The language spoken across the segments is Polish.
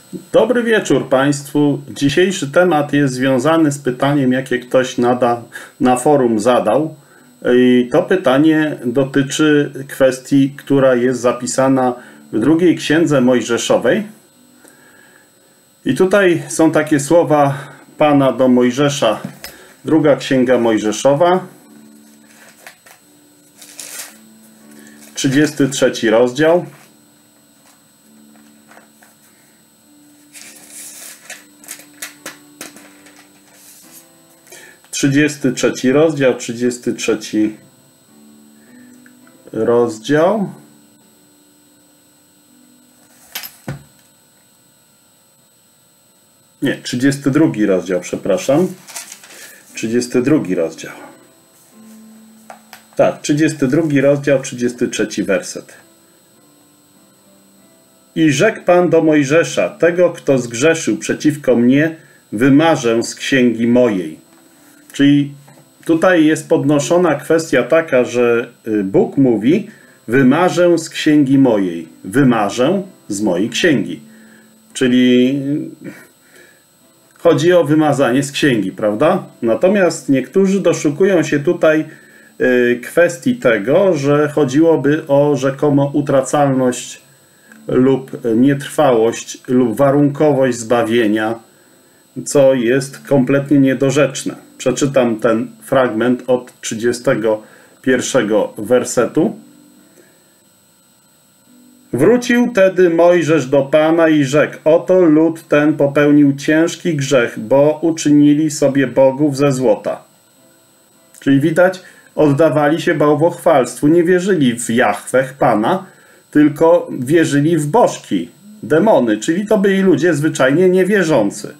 Dobry wieczór Państwu. Dzisiejszy temat jest związany z pytaniem, jakie ktoś na forum zadał. I to pytanie dotyczy kwestii, która jest zapisana w drugiej księdze Mojżeszowej. I tutaj są takie słowa Pana do Mojżesza. Druga księga Mojżeszowa, 33 rozdział. Trzydziesty trzeci rozdział. Nie, 32 rozdział, przepraszam. 32 rozdział. Tak, 32 rozdział, 33 werset. I rzekł Pan do Mojżesza: tego, kto zgrzeszył przeciwko mnie, wymarzę z księgi mojej. Czyli tutaj jest podnoszona kwestia taka, że Bóg mówi: wymarzę z księgi mojej, wymarzę z mojej księgi. Czyli chodzi o wymazanie z księgi, prawda? Natomiast niektórzy doszukują się tutaj kwestii tego, że chodziłoby o rzekomo utracalność lub nietrwałość lub warunkowość zbawienia, co jest kompletnie niedorzeczne. Przeczytam ten fragment od 31 wersetu. Wrócił tedy Mojżesz do Pana i rzekł: oto lud ten popełnił ciężki grzech, bo uczynili sobie bogów ze złota. Czyli widać, oddawali się bałwochwalstwu, nie wierzyli w Jahweh Pana, tylko wierzyli w bożki, demony, czyli to byli ludzie zwyczajnie niewierzący.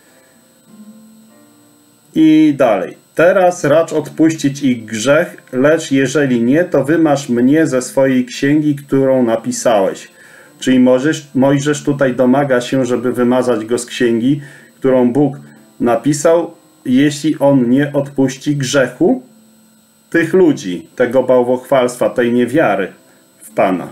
I dalej. Teraz racz odpuścić ich grzech, lecz jeżeli nie, to wymaż mnie ze swojej księgi, którą napisałeś. Czyli Mojżesz tutaj domaga się, żeby wymazać go z księgi, którą Bóg napisał, jeśli on nie odpuści grzechu tych ludzi, tego bałwochwalstwa, tej niewiary w Pana.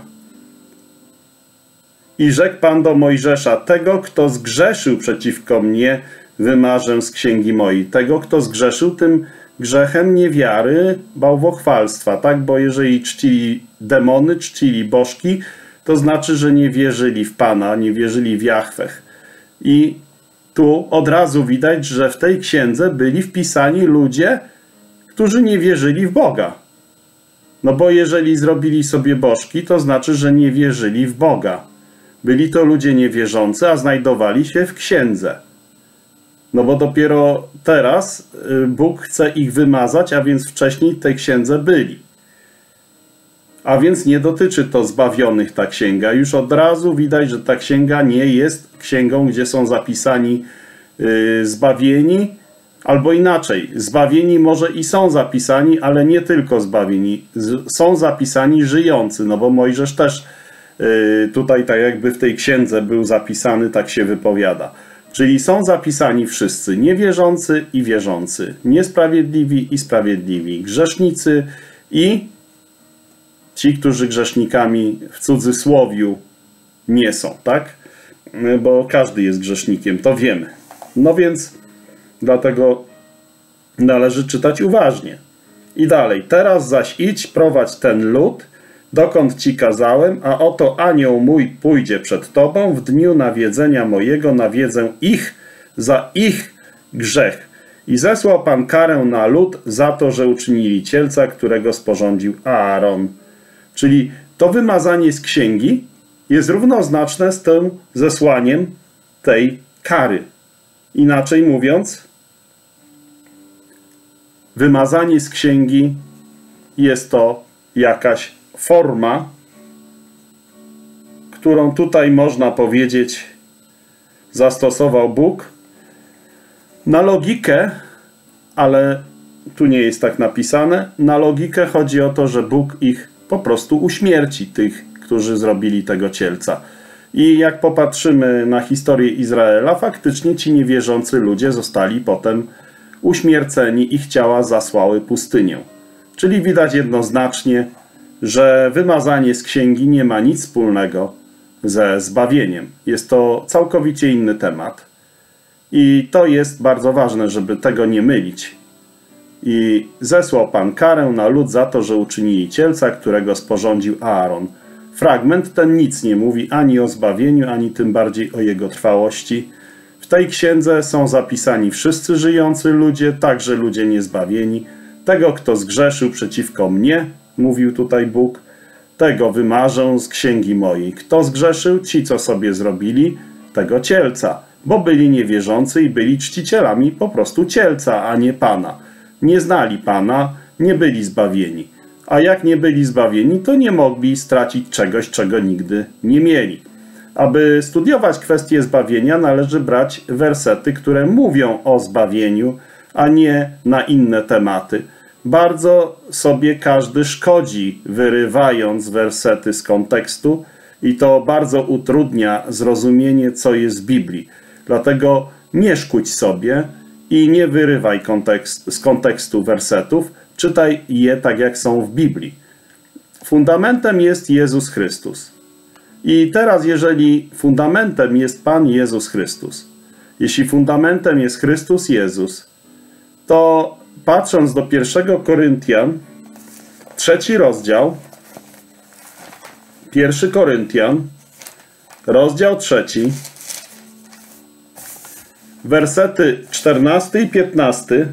I rzekł Pan do Mojżesza: tego, kto zgrzeszył przeciwko mnie, wymarzę z księgi mojej. Tego, kto zgrzeszył tym grzechem niewiary, bałwochwalstwa, tak? Bo jeżeli czcili demony, czcili bożki, to znaczy, że nie wierzyli w Pana, nie wierzyli w Jahweh. I tu od razu widać, że w tej księdze byli wpisani ludzie, którzy nie wierzyli w Boga. No bo jeżeli zrobili sobie bożki, to znaczy, że nie wierzyli w Boga. Byli to ludzie niewierzący, a znajdowali się w księdze. No bo dopiero teraz Bóg chce ich wymazać, a więc wcześniej w tej księdze byli. A więc nie dotyczy to zbawionych ta księga. Już od razu widać, że ta księga nie jest księgą, gdzie są zapisani zbawieni, albo inaczej. Zbawieni może i są zapisani, ale nie tylko zbawieni. Są zapisani żyjący, no bo Mojżesz też tutaj tak jakby w tej księdze był zapisany, tak się wypowiada. Czyli są zapisani wszyscy, niewierzący i wierzący, niesprawiedliwi i sprawiedliwi, grzesznicy i ci, którzy grzesznikami w cudzysłowiu nie są, tak? Bo każdy jest grzesznikiem, to wiemy. No więc dlatego należy czytać uważnie. I dalej. Teraz zaś idź, prowadź ten lud, dokąd ci kazałem, a oto anioł mój pójdzie przed tobą, w dniu nawiedzenia mojego nawiedzę ich za ich grzech. I zesłał Pan karę na lud za to, że uczynili cielca, którego sporządził Aaron. Czyli to wymazanie z księgi jest równoznaczne z tym zesłaniem tej kary. Inaczej mówiąc, wymazanie z księgi jest to jakaś forma, którą tutaj można powiedzieć zastosował Bóg na logikę, ale tu nie jest tak napisane. Na logikę chodzi o to, że Bóg ich po prostu uśmierci, tych, którzy zrobili tego cielca. I jak popatrzymy na historię Izraela, faktycznie ci niewierzący ludzie zostali potem uśmierceni, ich ciała zasłały pustynię. Czyli widać jednoznacznie, że wymazanie z księgi nie ma nic wspólnego ze zbawieniem. Jest to całkowicie inny temat. I to jest bardzo ważne, żeby tego nie mylić. I zesłał Pan karę na lud za to, że uczynili cielca, którego sporządził Aaron. Fragment ten nic nie mówi ani o zbawieniu, ani tym bardziej o jego trwałości. W tej księdze są zapisani wszyscy żyjący ludzie, także ludzie niezbawieni. Tego, kto zgrzeszył przeciwko mnie, mówił tutaj Bóg, tego wymarzę z księgi mojej. Kto zgrzeszył? Ci, co sobie zrobili tego cielca, bo byli niewierzący i byli czcicielami po prostu cielca, a nie Pana. Nie znali Pana, nie byli zbawieni. A jak nie byli zbawieni, to nie mogli stracić czegoś, czego nigdy nie mieli. Aby studiować kwestię zbawienia, należy brać wersety, które mówią o zbawieniu, a nie na inne tematy. Bardzo sobie każdy szkodzi, wyrywając wersety z kontekstu, i to bardzo utrudnia zrozumienie, co jest w Biblii. Dlatego nie szkódź sobie i nie wyrywaj z kontekstu wersetów, czytaj je tak, jak są w Biblii. Fundamentem jest Jezus Chrystus. I teraz, jeżeli fundamentem jest Pan Jezus Chrystus, jeśli fundamentem jest Chrystus Jezus, to patrząc do 1 Koryntian, 3 rozdział, 1 Koryntian, rozdział 3, wersety 14 i 15.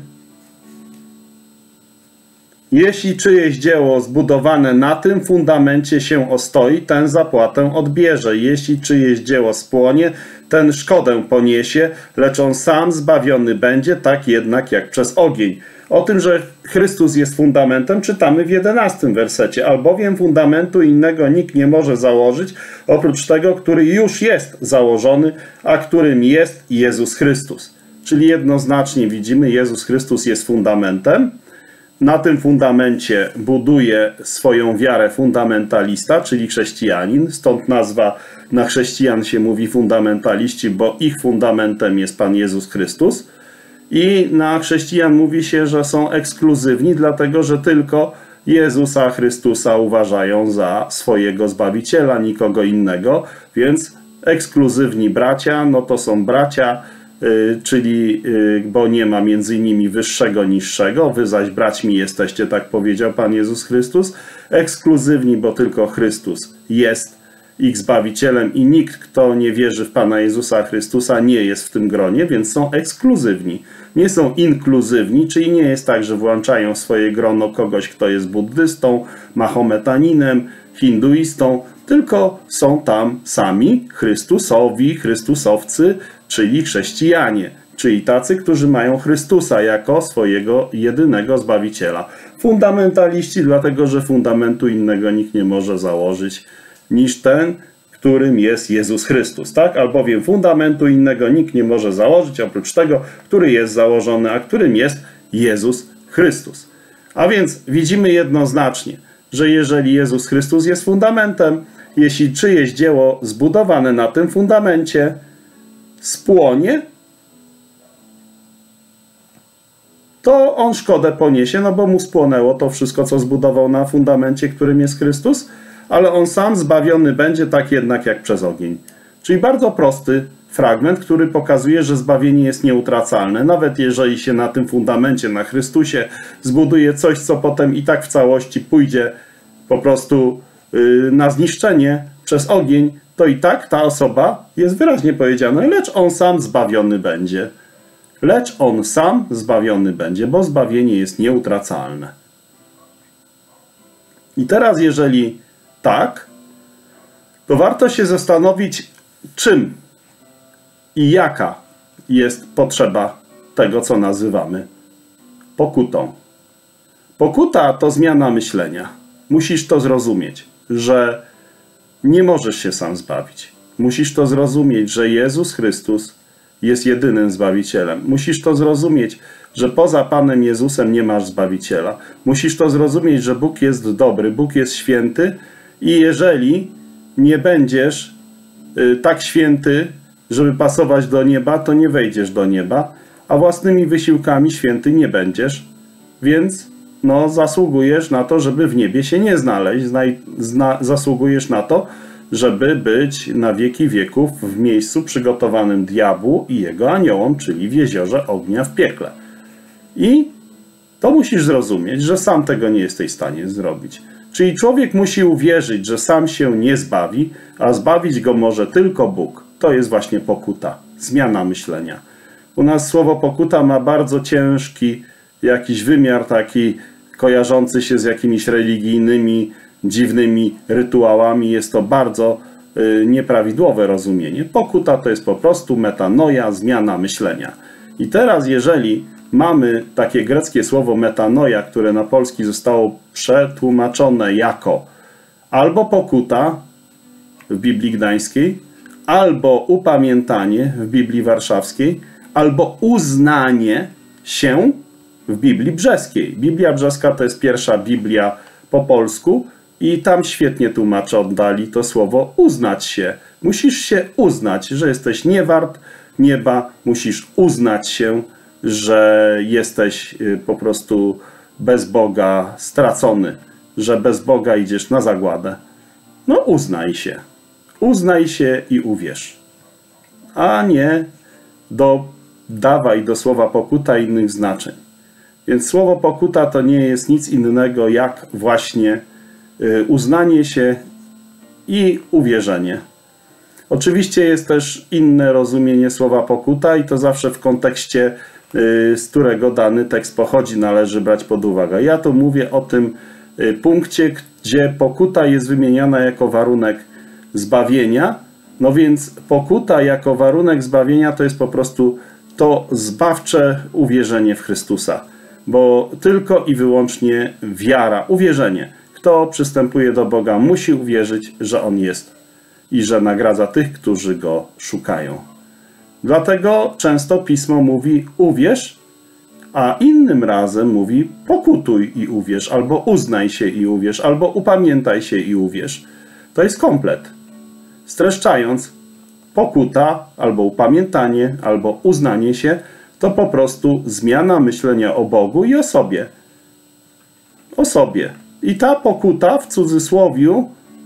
Jeśli czyjeś dzieło zbudowane na tym fundamencie się ostoi, ten zapłatę odbierze. Jeśli czyjeś dzieło spłonie, ten szkodę poniesie, lecz on sam zbawiony będzie, tak jednak jak przez ogień. O tym, że Chrystus jest fundamentem, czytamy w 11 wersecie. Albowiem fundamentu innego nikt nie może założyć, oprócz tego, który już jest założony, a którym jest Jezus Chrystus. Czyli jednoznacznie widzimy, Jezus Chrystus jest fundamentem. Na tym fundamencie buduje swoją wiarę fundamentalista, czyli chrześcijanin. Stąd nazwa na chrześcijan się mówi fundamentaliści, bo ich fundamentem jest Pan Jezus Chrystus. I na chrześcijan mówi się, że są ekskluzywni, dlatego że tylko Jezusa Chrystusa uważają za swojego Zbawiciela, nikogo innego. Więc ekskluzywni bracia, no to są bracia, czyli, bo nie ma między nimi wyższego, niższego, wy zaś braćmi jesteście, tak powiedział Pan Jezus Chrystus. Ekskluzywni, bo tylko Chrystus jest ich Zbawicielem i nikt, kto nie wierzy w Pana Jezusa Chrystusa, nie jest w tym gronie, więc są ekskluzywni. Nie są inkluzywni, czyli nie jest tak, że włączają w swoje grono kogoś, kto jest buddystą, mahometaninem, hinduistą, tylko są tam sami Chrystusowi, Chrystusowcy, czyli chrześcijanie, czyli tacy, którzy mają Chrystusa jako swojego jedynego Zbawiciela. Fundamentaliści, dlatego że fundamentu innego nikt nie może założyć niż ten, którym jest Jezus Chrystus, tak? Albowiem fundamentu innego nikt nie może założyć, oprócz tego, który jest założony, a którym jest Jezus Chrystus. A więc widzimy jednoznacznie, że jeżeli Jezus Chrystus jest fundamentem, jeśli czyjeś dzieło zbudowane na tym fundamencie spłonie, to on szkodę poniesie, no bo mu spłonęło to wszystko, co zbudował na fundamencie, którym jest Chrystus, ale on sam zbawiony będzie, tak jednak jak przez ogień. Czyli bardzo prosty fragment, który pokazuje, że zbawienie jest nieutracalne. Nawet jeżeli się na tym fundamencie, na Chrystusie zbuduje coś, co potem i tak w całości pójdzie po prostu na zniszczenie przez ogień, to i tak ta osoba, jest wyraźnie powiedziane, lecz on sam zbawiony będzie. Lecz on sam zbawiony będzie, bo zbawienie jest nieutracalne. I teraz, jeżeli tak, to warto się zastanowić, czym i jaka jest potrzeba tego, co nazywamy pokutą. Pokuta to zmiana myślenia. Musisz to zrozumieć, że nie możesz się sam zbawić. Musisz to zrozumieć, że Jezus Chrystus jest jedynym Zbawicielem. Musisz to zrozumieć, że poza Panem Jezusem nie masz Zbawiciela. Musisz to zrozumieć, że Bóg jest dobry, Bóg jest święty i jeżeli nie będziesz tak święty, żeby pasować do nieba, to nie wejdziesz do nieba, a własnymi wysiłkami święty nie będziesz, więc zasługujesz na to, żeby w niebie się nie znaleźć. Zasługujesz na to, żeby być na wieki wieków w miejscu przygotowanym diabłu i jego aniołom, czyli w jeziorze ognia w piekle. I to musisz zrozumieć, że sam tego nie jesteś w stanie zrobić. Czyli człowiek musi uwierzyć, że sam się nie zbawi, a zbawić go może tylko Bóg. To jest właśnie pokuta, zmiana myślenia. U nas słowo pokuta ma bardzo ciężki jakiś wymiar taki kojarzący się z jakimiś religijnymi, dziwnymi rytuałami. Jest to bardzo nieprawidłowe rozumienie. Pokuta to jest po prostu metanoia, zmiana myślenia. I teraz jeżeli mamy takie greckie słowo metanoia, które na polski zostało przetłumaczone jako albo pokuta w Biblii Gdańskiej, albo upamiętanie w Biblii Warszawskiej, albo uznanie się w Biblii Brzeskiej. Biblia Brzeska to jest pierwsza Biblia po polsku i tam świetnie tłumaczą dali to słowo uznać się. Musisz się uznać, że jesteś niewart nieba, musisz uznać się, że jesteś po prostu bez Boga stracony, że bez Boga idziesz na zagładę. No uznaj się. Uznaj się i uwierz. A nie dodawaj do słowa pokuta innych znaczeń. Więc słowo pokuta to nie jest nic innego jak właśnie uznanie się i uwierzenie. Oczywiście jest też inne rozumienie słowa pokuta i to zawsze w kontekście, z którego dany tekst pochodzi, należy brać pod uwagę. Ja tu mówię o tym punkcie, gdzie pokuta jest wymieniana jako warunek zbawienia. No więc pokuta jako warunek zbawienia to jest po prostu to zbawcze uwierzenie w Chrystusa. Bo tylko i wyłącznie wiara, uwierzenie. Kto przystępuje do Boga, musi uwierzyć, że On jest i że nagradza tych, którzy Go szukają. Dlatego często Pismo mówi uwierz, a innym razem mówi pokutuj i uwierz, albo uznaj się i uwierz, albo upamiętaj się i uwierz. To jest komplet. Streszczając, pokuta, albo upamiętanie, albo uznanie się, to po prostu zmiana myślenia o Bogu i o sobie. O sobie. I ta pokuta, w cudzysłowiu,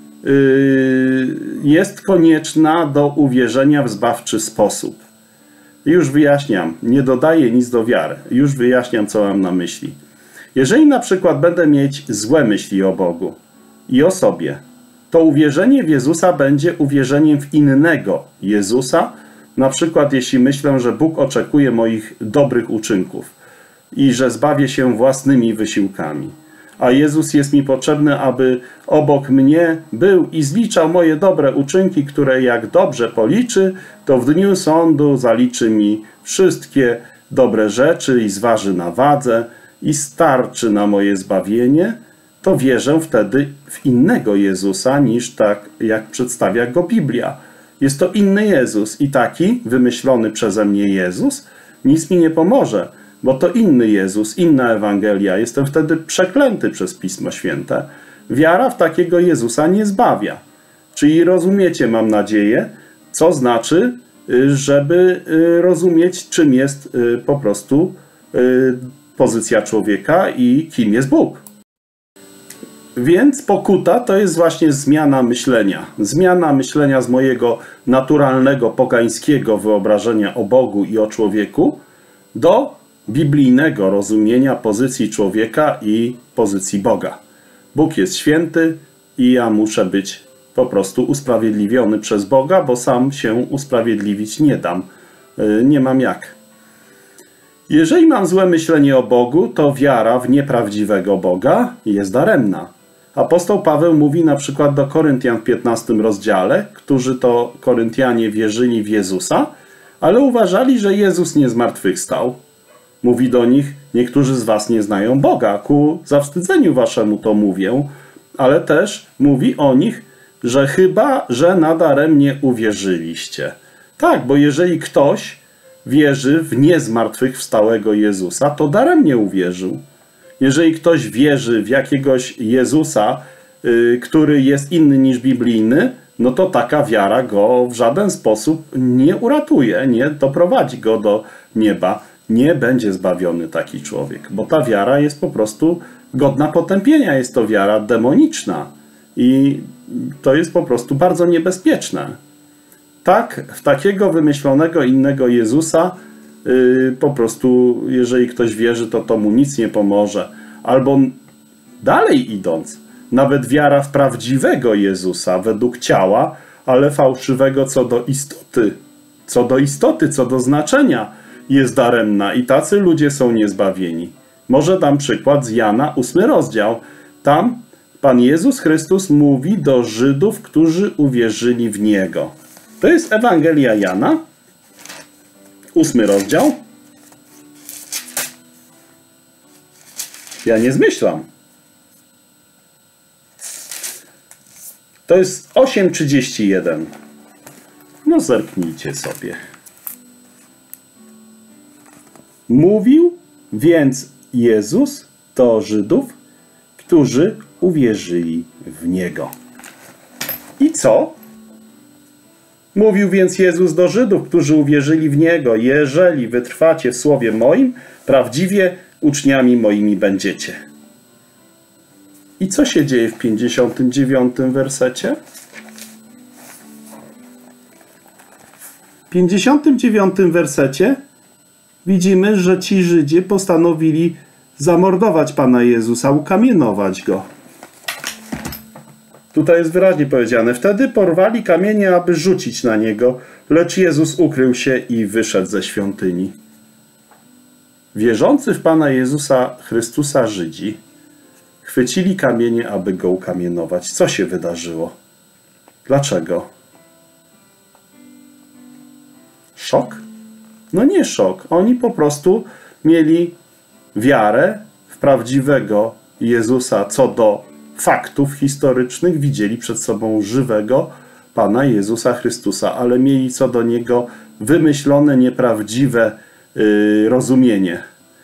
jest konieczna do uwierzenia w zbawczy sposób. Już wyjaśniam, nie dodaję nic do wiary. Już wyjaśniam, co mam na myśli. Jeżeli na przykład będę mieć złe myśli o Bogu i o sobie, to uwierzenie w Jezusa będzie uwierzeniem w innego Jezusa. Na przykład jeśli myślę, że Bóg oczekuje moich dobrych uczynków i że zbawię się własnymi wysiłkami. A Jezus jest mi potrzebny, aby obok mnie był i zliczał moje dobre uczynki, które jak dobrze policzy, to w dniu sądu zaliczy mi wszystkie dobre rzeczy i zważy na wadze i starczy na moje zbawienie, to wierzę wtedy w innego Jezusa niż tak, jak przedstawia go Biblia. Jest to inny Jezus i taki wymyślony przeze mnie Jezus nic mi nie pomoże, bo to inny Jezus, inna Ewangelia. Jestem wtedy przeklęty przez Pismo Święte. Wiara w takiego Jezusa nie zbawia. Czyli rozumiecie, mam nadzieję, co znaczy, żeby rozumieć, czym jest po prostu pozycja człowieka i kim jest Bóg. Więc pokuta to jest właśnie zmiana myślenia. Zmiana myślenia z mojego naturalnego, pogańskiego wyobrażenia o Bogu i o człowieku do biblijnego rozumienia pozycji człowieka i pozycji Boga. Bóg jest święty i ja muszę być po prostu usprawiedliwiony przez Boga, bo sam się usprawiedliwić nie dam. Nie mam jak. Jeżeli mam złe myślenie o Bogu, to wiara w nieprawdziwego Boga jest daremna. Apostoł Paweł mówi na przykład do Koryntian w 15 rozdziale, którzy to Koryntianie wierzyli w Jezusa, ale uważali, że Jezus nie zmartwychwstał. Mówi do nich, niektórzy z was nie znają Boga, ku zawstydzeniu waszemu to mówię, ale też mówi o nich, że chyba, że nadaremnie uwierzyliście. Tak, bo jeżeli ktoś wierzy w niezmartwychwstałego Jezusa, to daremnie uwierzył. Jeżeli ktoś wierzy w jakiegoś Jezusa, który jest inny niż biblijny, no to taka wiara go w żaden sposób nie uratuje, nie doprowadzi go do nieba. Nie będzie zbawiony taki człowiek, bo ta wiara jest po prostu godna potępienia. Jest to wiara demoniczna. I to jest po prostu bardzo niebezpieczne. Tak, w takiego wymyślonego innego Jezusa po prostu, jeżeli ktoś wierzy, to mu nic nie pomoże. Albo dalej idąc, nawet wiara w prawdziwego Jezusa według ciała, ale fałszywego co do istoty, co do znaczenia jest daremna i tacy ludzie są niezbawieni. Może dam przykład z Jana, 8 rozdział. Tam Pan Jezus Chrystus mówi do Żydów, którzy uwierzyli w Niego. To jest Ewangelia Jana, 8 rozdział. Ja nie zmyślam. To jest 8:31. No zerknijcie sobie. Mówił więc Jezus do Żydów, którzy uwierzyli w Niego. I co? Mówił więc Jezus do Żydów, którzy uwierzyli w Niego: jeżeli wytrwacie w słowie moim, prawdziwie uczniami moimi będziecie. I co się dzieje w 59 wersecie? W 59 wersecie widzimy, że ci Żydzi postanowili zamordować Pana Jezusa, ukamienować Go. Tutaj jest wyraźnie powiedziane: wtedy porwali kamienie, aby rzucić na Niego, lecz Jezus ukrył się i wyszedł ze świątyni. Wierzący w Pana Jezusa Chrystusa Żydzi chwycili kamienie, aby Go ukamienować. Co się wydarzyło? Dlaczego? Szok? No nie szok. Oni po prostu mieli wiarę w prawdziwego Jezusa co do faktów historycznych. Widzieli przed sobą żywego Pana Jezusa Chrystusa, ale mieli co do Niego wymyślone, nieprawdziwe rozumienie.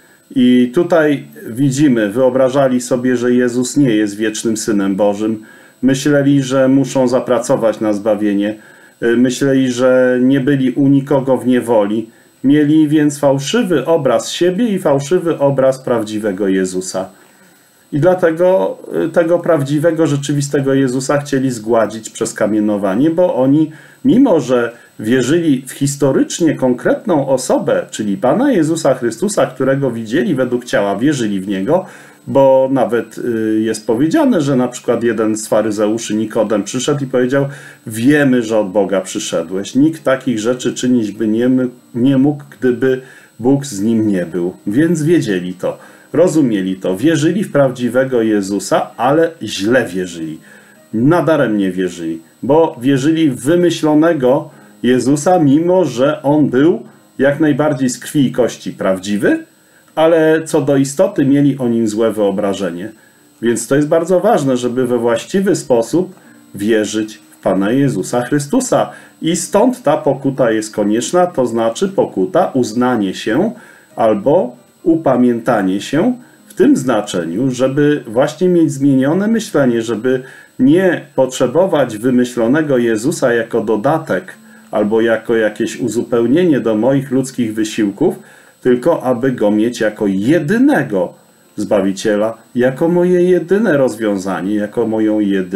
I tutaj widzimy, wyobrażali sobie, że Jezus nie jest wiecznym Synem Bożym. Myśleli, że muszą zapracować na zbawienie. Myśleli, że nie byli u nikogo w niewoli. Mieli więc fałszywy obraz siebie i fałszywy obraz prawdziwego Jezusa. I dlatego tego prawdziwego, rzeczywistego Jezusa chcieli zgładzić przez kamienowanie, bo oni, mimo że wierzyli w historycznie konkretną osobę, czyli Pana Jezusa Chrystusa, którego widzieli według ciała, wierzyli w Niego, bo nawet jest powiedziane, że na przykład jeden z faryzeuszy, Nikodem, przyszedł i powiedział: wiemy, że od Boga przyszedłeś. Nikt takich rzeczy czynić by nie mógł, gdyby Bóg z nim nie był. Więc wiedzieli to, rozumieli to, wierzyli w prawdziwego Jezusa, ale źle wierzyli. Nadaremnie wierzyli, bo wierzyli w wymyślonego Jezusa, mimo że On był jak najbardziej z krwi i kości prawdziwy, ale co do istoty mieli o Nim złe wyobrażenie. Więc to jest bardzo ważne, żeby we właściwy sposób wierzyć w Pana Jezusa Chrystusa. I stąd ta pokuta jest konieczna, to znaczy pokuta, uznanie się albo upamiętanie się w tym znaczeniu, żeby właśnie mieć zmienione myślenie, żeby nie potrzebować wymyślonego Jezusa jako dodatek albo jako jakieś uzupełnienie do moich ludzkich wysiłków, tylko aby Go mieć jako jedynego Zbawiciela, jako moje jedyne rozwiązanie, jako moją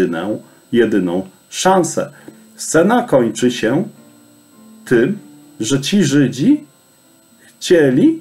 jedyną szansę. Scena kończy się tym, że ci Żydzi chcieli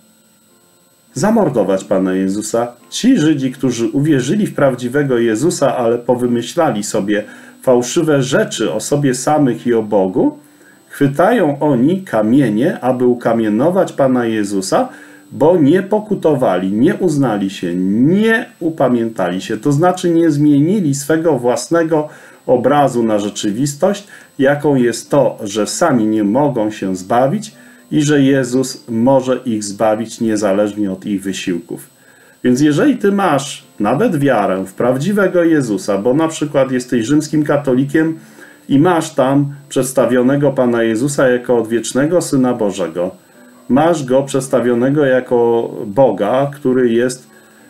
zamordować Pana Jezusa. Ci Żydzi, którzy uwierzyli w prawdziwego Jezusa, ale powymyślali sobie fałszywe rzeczy o sobie samych i o Bogu, chwytają oni kamienie, aby ukamienować Pana Jezusa, bo nie pokutowali, nie uznali się, nie upamiętali się. To znaczy nie zmienili swego własnego obrazu na rzeczywistość, jaką jest to, że sami nie mogą się zbawić i że Jezus może ich zbawić niezależnie od ich wysiłków. Więc jeżeli ty masz nawet wiarę w prawdziwego Jezusa, bo na przykład jesteś rzymskim katolikiem i masz tam przedstawionego Pana Jezusa jako odwiecznego Syna Bożego, masz Go przedstawionego jako Boga, który jest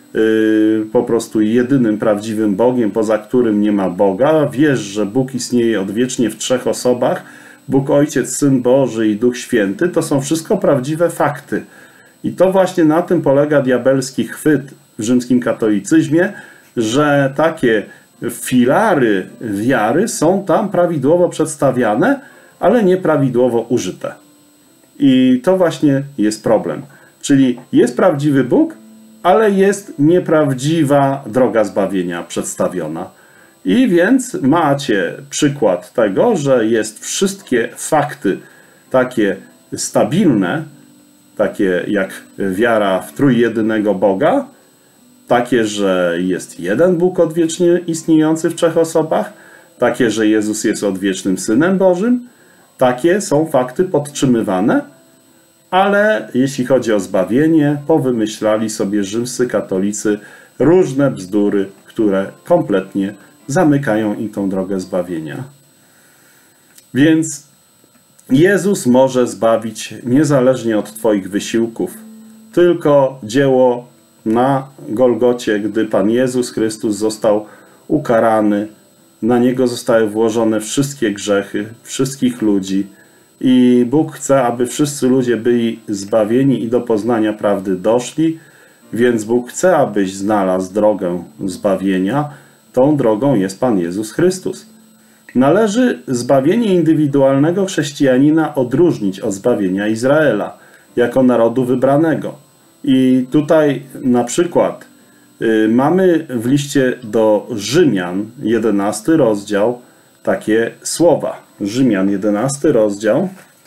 po prostu jedynym prawdziwym Bogiem, poza którym nie ma Boga, wiesz, że Bóg istnieje odwiecznie w trzech osobach, Bóg Ojciec, Syn Boży i Duch Święty, to są wszystko prawdziwe fakty. I to właśnie na tym polega diabelski chwyt w rzymskim katolicyzmie, że takie filary wiary są tam prawidłowo przedstawiane, ale nieprawidłowo użyte. I to właśnie jest problem. Czyli jest prawdziwy Bóg, ale jest nieprawdziwa droga zbawienia przedstawiona. I więc macie przykład tego, że jest wszystkie fakty takie stabilne, takie jak wiara w trójjedynego Boga, takie, że jest jeden Bóg odwiecznie istniejący w trzech osobach, takie, że Jezus jest odwiecznym Synem Bożym, takie są fakty podtrzymywane, ale jeśli chodzi o zbawienie, powymyślali sobie rzymscy katolicy różne bzdury, które kompletnie zamykają im tą drogę zbawienia. Więc Jezus może zbawić niezależnie od Twoich wysiłków. Tylko dzieło na Golgocie, gdy Pan Jezus Chrystus został ukarany, na Niego zostały włożone wszystkie grzechy wszystkich ludzi i Bóg chce, aby wszyscy ludzie byli zbawieni i do poznania prawdy doszli, więc Bóg chce, abyś znalazł drogę zbawienia. Tą drogą jest Pan Jezus Chrystus. Należy zbawienie indywidualnego chrześcijanina odróżnić od zbawienia Izraela jako narodu wybranego. I tutaj na przykład mamy w liście do Rzymian, 11 rozdział, takie słowa. Rzymian, 11 rozdział,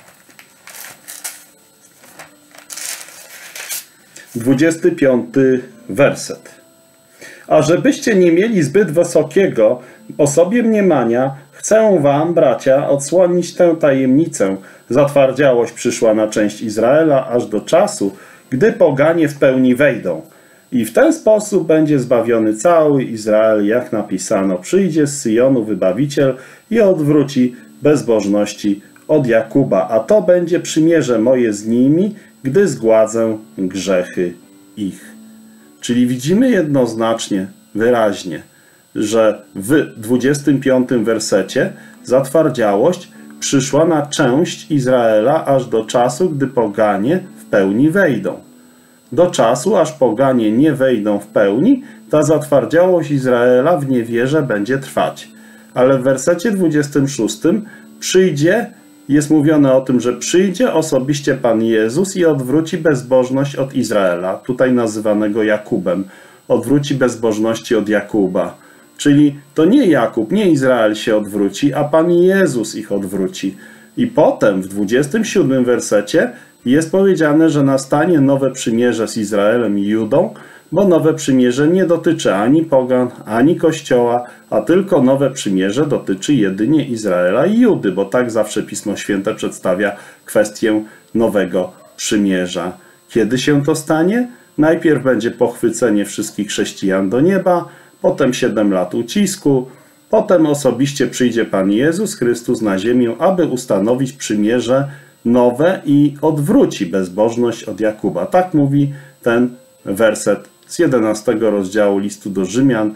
25 werset. A żebyście nie mieli zbyt wysokiego o sobie mniemania, chcę wam, bracia, odsłonić tę tajemnicę. Zatwardziałość przyszła na część Izraela aż do czasu, gdy poganie w pełni wejdą. I w ten sposób będzie zbawiony cały Izrael, jak napisano. Przyjdzie z Syjonu wybawiciel i odwróci bezbożności od Jakuba. A to będzie przymierze moje z nimi, gdy zgładzę grzechy ich. Czyli widzimy jednoznacznie, wyraźnie, że w 25 wersecie zatwardziałość przyszła na część Izraela aż do czasu, gdy poganie w pełni wejdą. Do czasu, aż poganie nie wejdą w pełni, ta zatwardziałość Izraela w niewierze będzie trwać. Ale w wersecie 26 przyjdzie, jest mówione o tym, że przyjdzie osobiście Pan Jezus i odwróci bezbożność od Izraela, tutaj nazywanego Jakubem. Odwróci bezbożności od Jakuba. Czyli to nie Jakub, nie Izrael się odwróci, a Pan Jezus ich odwróci. I potem w 27 wersecie jest powiedziane, że nastanie nowe przymierze z Izraelem i Judą, bo nowe przymierze nie dotyczy ani pogan, ani Kościoła, a tylko nowe przymierze dotyczy jedynie Izraela i Judy, bo tak zawsze Pismo Święte przedstawia kwestię nowego przymierza. Kiedy się to stanie? Najpierw będzie pochwycenie wszystkich chrześcijan do nieba, potem 7 lat ucisku, potem osobiście przyjdzie Pan Jezus Chrystus na ziemię, aby ustanowić przymierze nowe i odwróci bezbożność od Jakuba. Tak mówi ten werset z 11 rozdziału listu do Rzymian,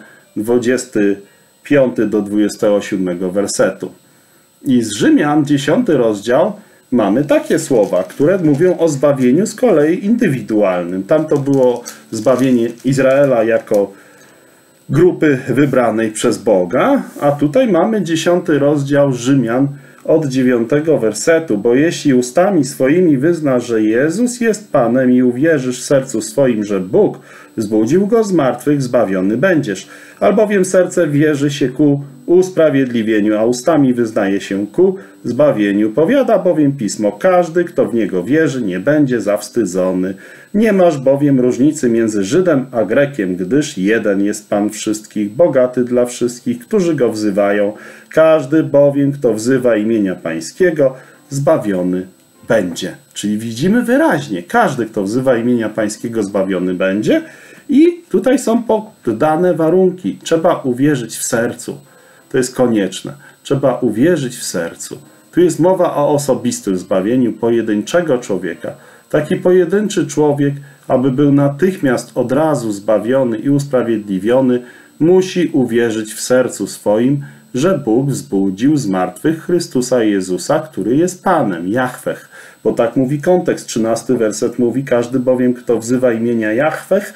25 do 27 wersetu. I z Rzymian, 10 rozdział, mamy takie słowa, które mówią o zbawieniu z kolei indywidualnym. Tam to było zbawienie Izraela jako grupy wybranej przez Boga, a tutaj mamy 10 rozdział Rzymian od 9 wersetu. Bo jeśli ustami swoimi wyznasz, że Jezus jest Panem i uwierzysz w sercu swoim, że Bóg zbudził Go z martwych, zbawiony będziesz. Albowiem serce wierzy się ku usprawiedliwieniu, a ustami wyznaje się ku zbawieniu. Powiada bowiem Pismo, każdy, kto w Niego wierzy, nie będzie zawstydzony. Nie masz bowiem różnicy między Żydem a Grekiem, gdyż jeden jest Pan wszystkich, bogaty dla wszystkich, którzy Go wzywają. Każdy bowiem, kto wzywa imienia Pańskiego, zbawiony będzie. Czyli widzimy wyraźnie, każdy, kto wzywa imienia Pańskiego, zbawiony będzie. I tutaj są poddane warunki. Trzeba uwierzyć w sercu. To jest konieczne. Trzeba uwierzyć w sercu. Tu jest mowa o osobistym zbawieniu pojedynczego człowieka. Taki pojedynczy człowiek, aby był natychmiast od razu zbawiony i usprawiedliwiony, musi uwierzyć w sercu swoim, że Bóg wzbudził z martwych Chrystusa Jezusa, który jest Panem, Jahweh. Bo tak mówi kontekst, 13 werset mówi, każdy bowiem, kto wzywa imienia Jahweh,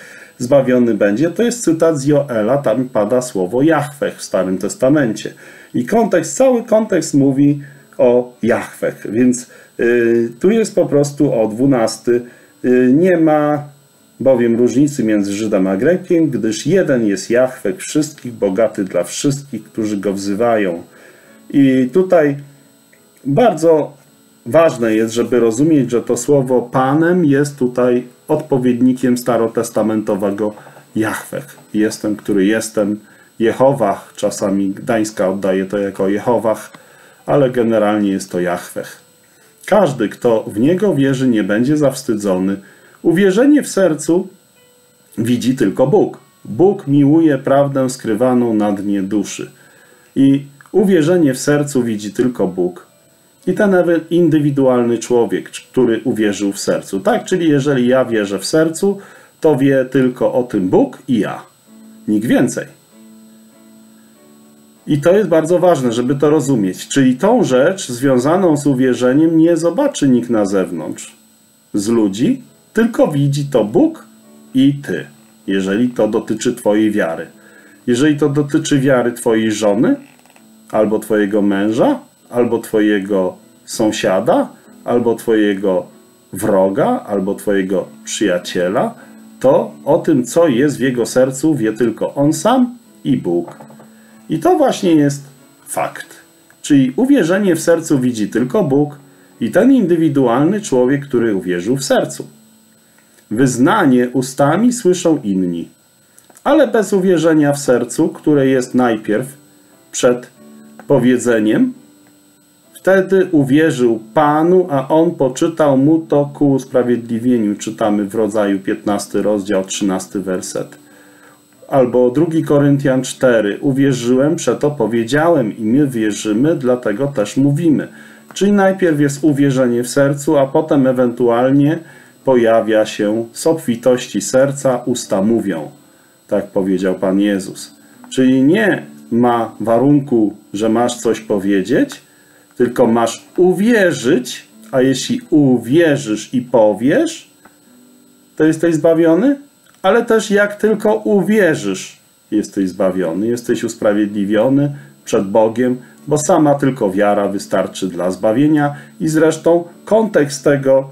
zbawiony będzie, to jest cytat z Joela, tam pada słowo Jahweh w Starym Testamencie. I cały kontekst mówi o Jahweh, więc tu jest po prostu o 12. Nie ma bowiem różnicy między Żydem a Grekiem, gdyż jeden jest Jahweh wszystkich, bogaty dla wszystkich, którzy go wzywają. I tutaj bardzo ważne jest, żeby rozumieć, że to słowo Panem jest tutaj odpowiednikiem starotestamentowego Jahweh. Jestem, który jestem. Jehowah, czasami Gdańska oddaje to jako Jehowah, ale generalnie jest to Jahweh. Każdy, kto w Niego wierzy, nie będzie zawstydzony. Uwierzenie w sercu widzi tylko Bóg. Bóg miłuje prawdę skrywaną na dnie duszy. I uwierzenie w sercu widzi tylko Bóg. I ten indywidualny człowiek, który uwierzył w sercu. Tak, czyli jeżeli ja wierzę w sercu, to wie tylko o tym Bóg i ja. Nikt więcej. I to jest bardzo ważne, żeby to rozumieć. Czyli tą rzecz związaną z uwierzeniem nie zobaczy nikt na zewnątrz z ludzi, tylko widzi to Bóg i ty, jeżeli to dotyczy twojej wiary. Jeżeli to dotyczy wiary twojej żony, albo twojego męża, albo twojego sąsiada, albo twojego wroga, albo twojego przyjaciela, to o tym, co jest w jego sercu, wie tylko on sam i Bóg. I to właśnie jest fakt. Czyli uwierzenie w sercu widzi tylko Bóg i ten indywidualny człowiek, który uwierzył w sercu. Wyznanie ustami słyszą inni, ale bez uwierzenia w sercu, które jest najpierw przed powiedzeniem, wtedy uwierzył Panu, a On poczytał mu to ku usprawiedliwieniu. Czytamy w Rodzaju 15 rozdział, 13 werset. Albo 2 Koryntian 4. Uwierzyłem, przeto powiedziałem i my wierzymy, dlatego też mówimy. Czyli najpierw jest uwierzenie w sercu, a potem ewentualnie pojawia się z obfitości serca usta mówią. Tak powiedział Pan Jezus. Czyli nie ma warunku, że masz coś powiedzieć, tylko masz uwierzyć, a jeśli uwierzysz i powiesz, to jesteś zbawiony, ale też jak tylko uwierzysz, jesteś zbawiony, jesteś usprawiedliwiony przed Bogiem, bo sama tylko wiara wystarczy dla zbawienia i zresztą kontekst tego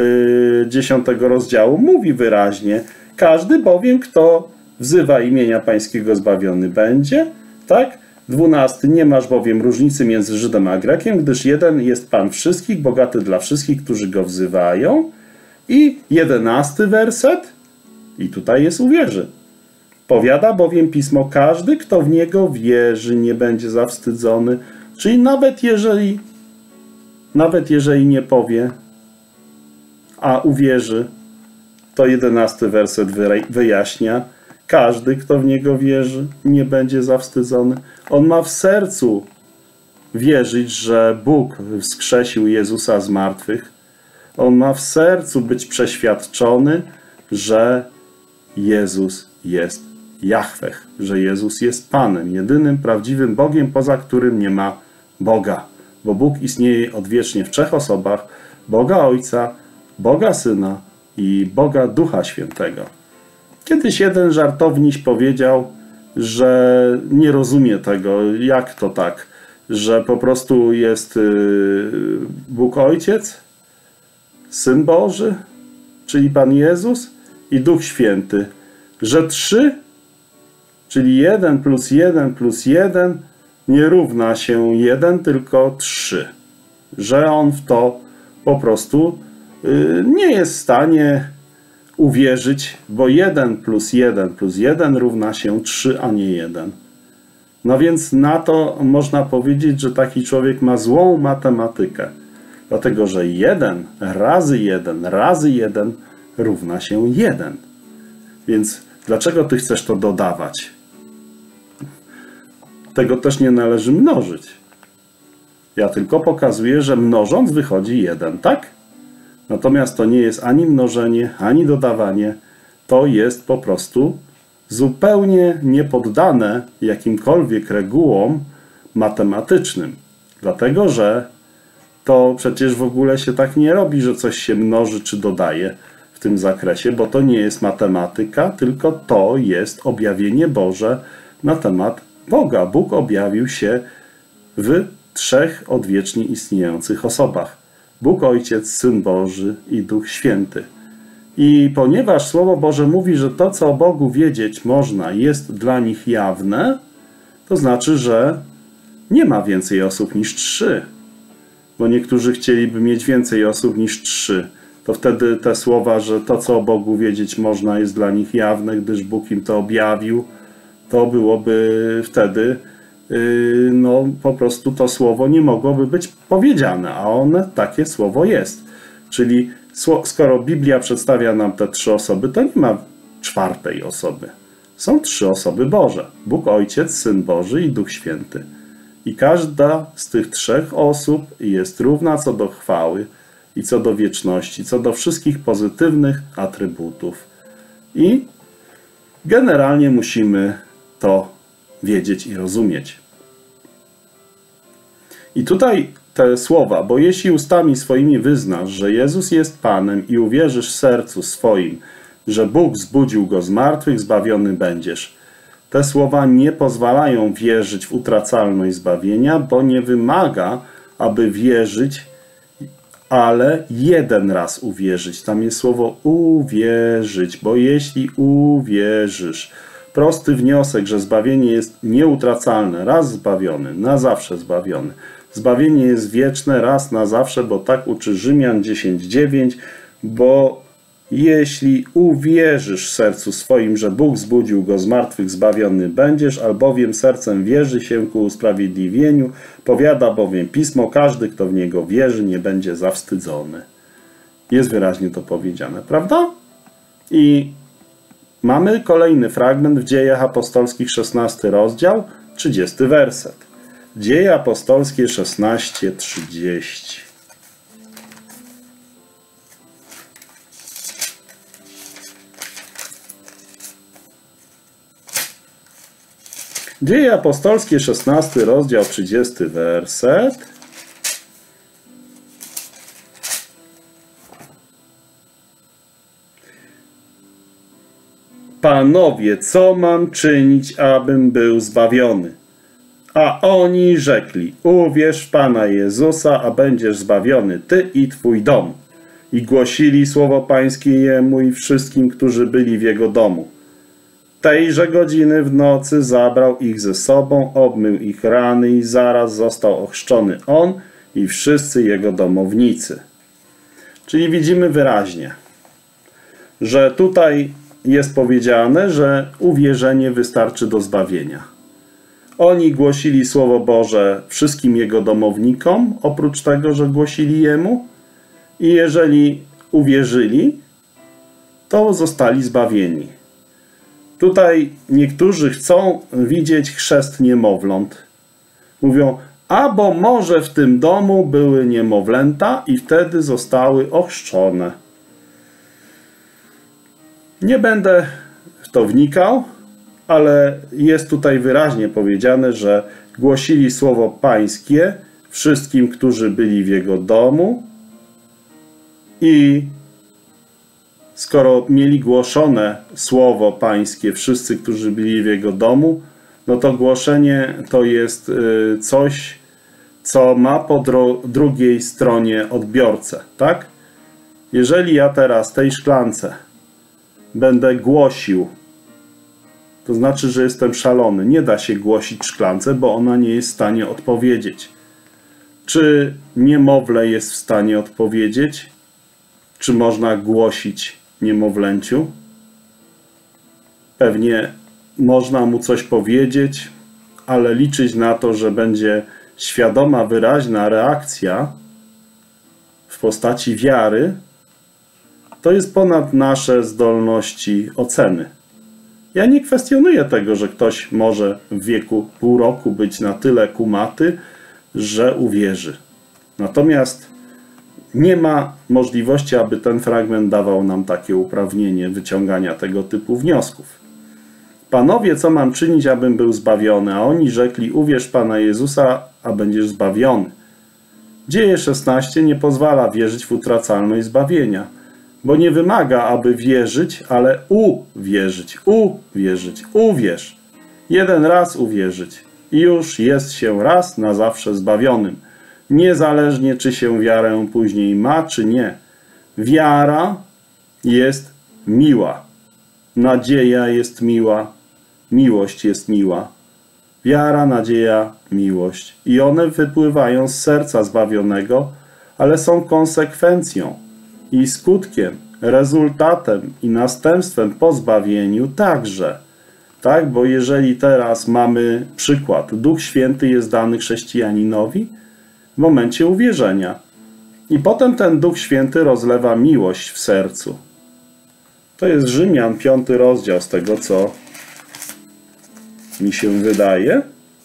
10 rozdziału mówi wyraźnie, każdy bowiem, kto wzywa imienia Pańskiego, zbawiony będzie, tak? 12. Nie masz bowiem różnicy między Żydem a Grekiem, gdyż jeden jest Pan wszystkich, bogaty dla wszystkich, którzy go wzywają. I 11 werset, i tutaj jest uwierzy. Powiada bowiem Pismo, każdy, kto w Niego wierzy, nie będzie zawstydzony. Czyli nawet jeżeli nie powie, a uwierzy, to 11 werset wyjaśnia, każdy, kto w Niego wierzy, nie będzie zawstydzony. On ma w sercu wierzyć, że Bóg wskrzesił Jezusa z martwych. On ma w sercu być przeświadczony, że Jezus jest Jahweh, że Jezus jest Panem, jedynym prawdziwym Bogiem, poza którym nie ma Boga. Bo Bóg istnieje odwiecznie w 3 osobach, Boga Ojca, Boga Syna i Boga Ducha Świętego. Kiedyś jeden żartowniś powiedział, że nie rozumie tego, jak to tak, że po prostu jest Bóg Ojciec, Syn Boży, czyli Pan Jezus i Duch Święty, że 3, czyli 1 plus 1 plus 1 nie równa się 1, tylko 3. Że on w to po prostu nie jest w stanie uwierzyć, bo 1 plus 1 plus 1 równa się 3, a nie 1. No więc na to można powiedzieć, że taki człowiek ma złą matematykę. Dlatego, że 1 razy 1 razy 1 równa się 1. Więc dlaczego ty chcesz to dodawać? Tego też nie należy mnożyć. Ja tylko pokazuję, że mnożąc wychodzi 1, tak? Natomiast to nie jest ani mnożenie, ani dodawanie. To jest po prostu zupełnie niepoddane jakimkolwiek regułom matematycznym. Dlatego, że to przecież w ogóle się tak nie robi, że coś się mnoży czy dodaje. w tym zakresie, bo to nie jest matematyka, tylko to jest objawienie Boże na temat Boga. Bóg objawił się w trzech odwiecznie istniejących osobach. Bóg Ojciec, Syn Boży i Duch Święty. I ponieważ Słowo Boże mówi, że to, co o Bogu wiedzieć można, jest dla nich jawne, to znaczy, że nie ma więcej osób niż 3. Bo niektórzy chcieliby mieć więcej osób niż 3. To wtedy te słowa, że to, co o Bogu wiedzieć można, jest dla nich jawne, gdyż Bóg im to objawił, to byłoby wtedy, no po prostu to słowo nie mogłoby być powiedziane, a one takie słowo jest. Czyli skoro Biblia przedstawia nam te 3 osoby, to nie ma 4. osoby. Są 3 osoby Boże. Bóg Ojciec, Syn Boży i Duch Święty. I każda z tych 3 osób jest równa co do chwały i co do wieczności, co do wszystkich pozytywnych atrybutów. I generalnie musimy to wiedzieć i rozumieć. I tutaj te słowa, bo jeśli ustami swoimi wyznasz, że Jezus jest Panem i uwierzysz w sercu swoim, że Bóg zbudził Go z martwych, zbawiony będziesz. Te słowa nie pozwalają wierzyć w utracalność zbawienia, bo nie wymaga, aby wierzyć, ale jeden raz uwierzyć. Tam jest słowo uwierzyć, bo jeśli uwierzysz, prosty wniosek, że zbawienie jest nieutracalne, raz zbawiony, na zawsze zbawiony. Zbawienie jest wieczne, raz na zawsze, bo tak uczy Rzymian 10:9, bo jeśli uwierzysz w sercu swoim, że Bóg zbudził Go z martwych, zbawiony będziesz, albowiem sercem wierzy się ku usprawiedliwieniu, powiada bowiem Pismo, każdy, kto w Niego wierzy, nie będzie zawstydzony. Jest wyraźnie to powiedziane, prawda? I mamy kolejny fragment w Dziejach Apostolskich, 16 rozdział, 30 werset. Dzieje apostolskie 16:30. Dzieje apostolskie, 16 rozdział, 30 werset. Panowie, co mam czynić, abym był zbawiony? A oni rzekli, uwierz w Pana Jezusa, a będziesz zbawiony, ty i twój dom. I głosili słowo Pańskie Jemu i wszystkim, którzy byli w Jego domu. Tejże godziny w nocy zabrał ich ze sobą, obmył ich rany i zaraz został ochrzczony on i wszyscy jego domownicy. Czyli widzimy wyraźnie, że tutaj jest powiedziane, że uwierzenie wystarczy do zbawienia. Oni głosili Słowo Boże wszystkim jego domownikom, oprócz tego, że głosili jemu. I jeżeli uwierzyli, to zostali zbawieni. Tutaj niektórzy chcą widzieć chrzest niemowląt. Mówią, bo może w tym domu były niemowlęta i wtedy zostały ochrzczone. Nie będę w to wnikał, ale jest tutaj wyraźnie powiedziane, że głosili słowo Pańskie wszystkim, którzy byli w Jego domu i skoro mieli głoszone słowo Pańskie wszyscy, którzy byli w Jego domu, no to głoszenie to jest coś, co ma po drugiej stronie odbiorcę, tak? Jeżeli ja teraz tej szklance będę głosił, to znaczy, że jestem szalony. Nie da się głosić szklance, bo ona nie jest w stanie odpowiedzieć. Czy niemowlę jest w stanie odpowiedzieć? Czy można głosić niemowlęciu? Pewnie można mu coś powiedzieć, ale liczyć na to, że będzie świadoma, wyraźna reakcja w postaci wiary, to jest ponad nasze zdolności oceny. Ja nie kwestionuję tego, że ktoś może w wieku pół roku być na tyle kumaty, że uwierzy. Natomiast nie ma możliwości, aby ten fragment dawał nam takie uprawnienie wyciągania tego typu wniosków. Panowie, co mam czynić, abym był zbawiony? A oni rzekli, uwierz Pana Jezusa, a będziesz zbawiony. Dzieje 16 nie pozwala wierzyć w utracalność zbawienia. Bo nie wymaga, aby wierzyć, ale uwierzyć, uwierzyć, uwierz. Jeden raz uwierzyć i już jest się raz na zawsze zbawionym. Niezależnie, czy się wiarę później ma, czy nie. Wiara jest miła. Nadzieja jest miła. Miłość jest miła. Wiara, nadzieja, miłość. I one wypływają z serca zbawionego, ale są konsekwencją i skutkiem, rezultatem i następstwem po zbawieniu także. Tak, bo jeżeli teraz mamy przykład, Duch Święty jest dany chrześcijaninowi w momencie uwierzenia. I potem ten Duch Święty rozlewa miłość w sercu. To jest Rzymian 5 rozdział, z tego co mi się wydaje.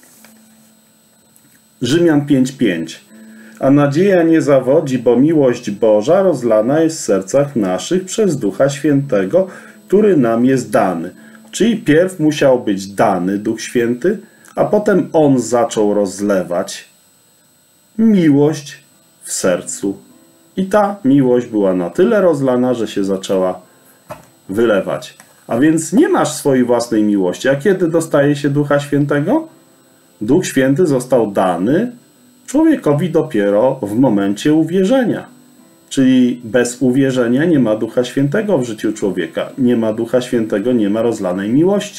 Rzymian 5:5. A nadzieja nie zawodzi, bo miłość Boża rozlana jest w sercach naszych przez Ducha Świętego, który nam jest dany. Czyli pierw musiał być dany Duch Święty, a potem On zaczął rozlewać miłość w sercu. I ta miłość była na tyle rozlana, że się zaczęła wylewać. A więc nie masz swojej własnej miłości. A kiedy dostaje się Ducha Świętego? Duch Święty został dany człowiekowi dopiero w momencie uwierzenia. Czyli bez uwierzenia nie ma Ducha Świętego w życiu człowieka. Nie ma Ducha Świętego, nie ma rozlanej miłości.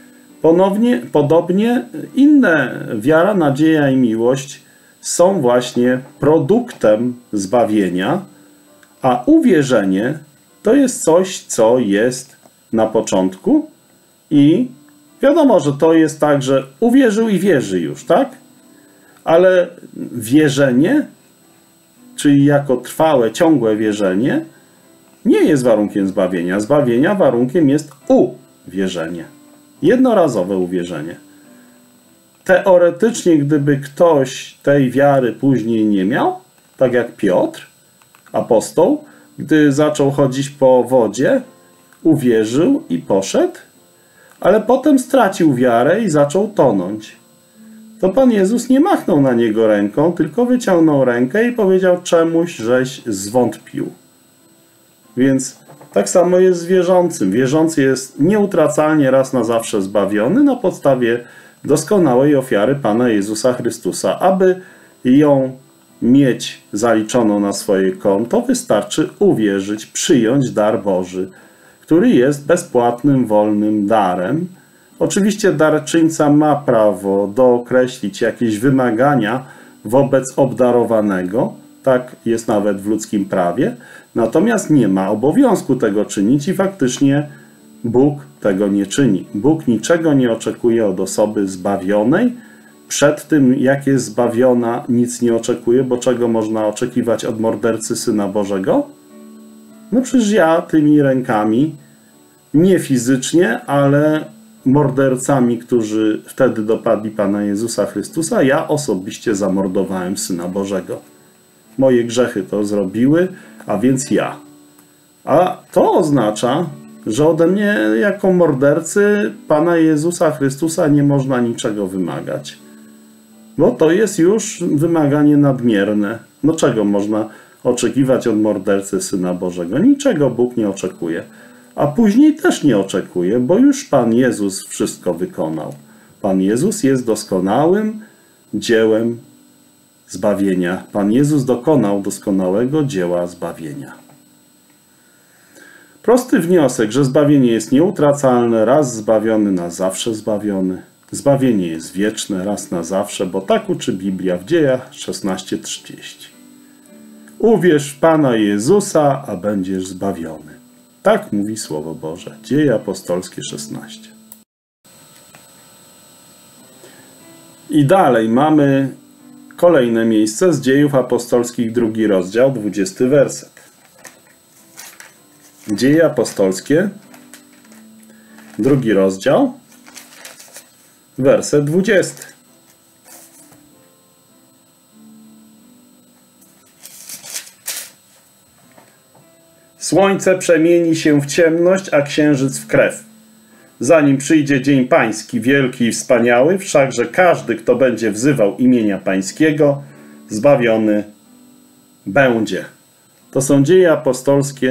Podobnie inne wiara, nadzieja i miłość są właśnie produktem zbawienia, a uwierzenie to jest coś, co jest na początku i wiadomo, że to jest tak, że uwierzył i wierzy już, tak? Ale wierzenie, czyli jako trwałe, ciągłe wierzenie, nie jest warunkiem zbawienia. Zbawienia warunkiem jest uwierzenie. Jednorazowe uwierzenie. Teoretycznie, gdyby ktoś tej wiary później nie miał, tak jak Piotr, apostoł, gdy zaczął chodzić po wodzie, uwierzył i poszedł, ale potem stracił wiarę i zaczął tonąć. To Pan Jezus nie machnął na niego ręką, tylko wyciągnął rękę i powiedział: czemuś żeś zwątpił. Więc tak samo jest z wierzącym. Wierzący jest nieutracalnie raz na zawsze zbawiony na podstawie doskonałej ofiary Pana Jezusa Chrystusa. Aby ją mieć zaliczoną na swoje konto, wystarczy uwierzyć, przyjąć dar Boży, który jest bezpłatnym, wolnym darem. Oczywiście darczyńca ma prawo dookreślić jakieś wymagania wobec obdarowanego, tak jest nawet w ludzkim prawie, natomiast nie ma obowiązku tego czynić i faktycznie Bóg tego nie czyni. Bóg niczego nie oczekuje od osoby zbawionej. Przed tym, jak jest zbawiona, nic nie oczekuje, bo czego można oczekiwać od mordercy Syna Bożego? No przecież ja tymi rękami, nie fizycznie, ale mordercami, którzy wtedy dopadli Pana Jezusa Chrystusa, ja osobiście zamordowałem Syna Bożego. Moje grzechy to zrobiły, a więc ja. A to oznacza, że ode mnie jako mordercy Pana Jezusa Chrystusa nie można niczego wymagać. Bo to jest już wymaganie nadmierne. No czego można oczekiwać od mordercy Syna Bożego? Niczego Bóg nie oczekuje. A później też nie oczekuje, bo już Pan Jezus wszystko wykonał. Pan Jezus jest doskonałym dziełem zbawienia. Pan Jezus dokonał doskonałego dzieła zbawienia. Prosty wniosek, że zbawienie jest nieutracalne, raz zbawiony, na zawsze zbawiony. Zbawienie jest wieczne, raz na zawsze, bo tak uczy Biblia w Dziejach 16:30. Uwierz w Pana Jezusa, a będziesz zbawiony. Tak mówi Słowo Boże. Dzieje apostolskie 16. I dalej mamy kolejne miejsce z Dziejów apostolskich, 2 rozdział, 20 werset. Dzieje apostolskie, 2 rozdział, werset 20. Słońce przemieni się w ciemność, a księżyc w krew. Zanim przyjdzie dzień pański, wielki i wspaniały, wszakże każdy, kto będzie wzywał imienia pańskiego, zbawiony będzie. To są Dzieje apostolskie,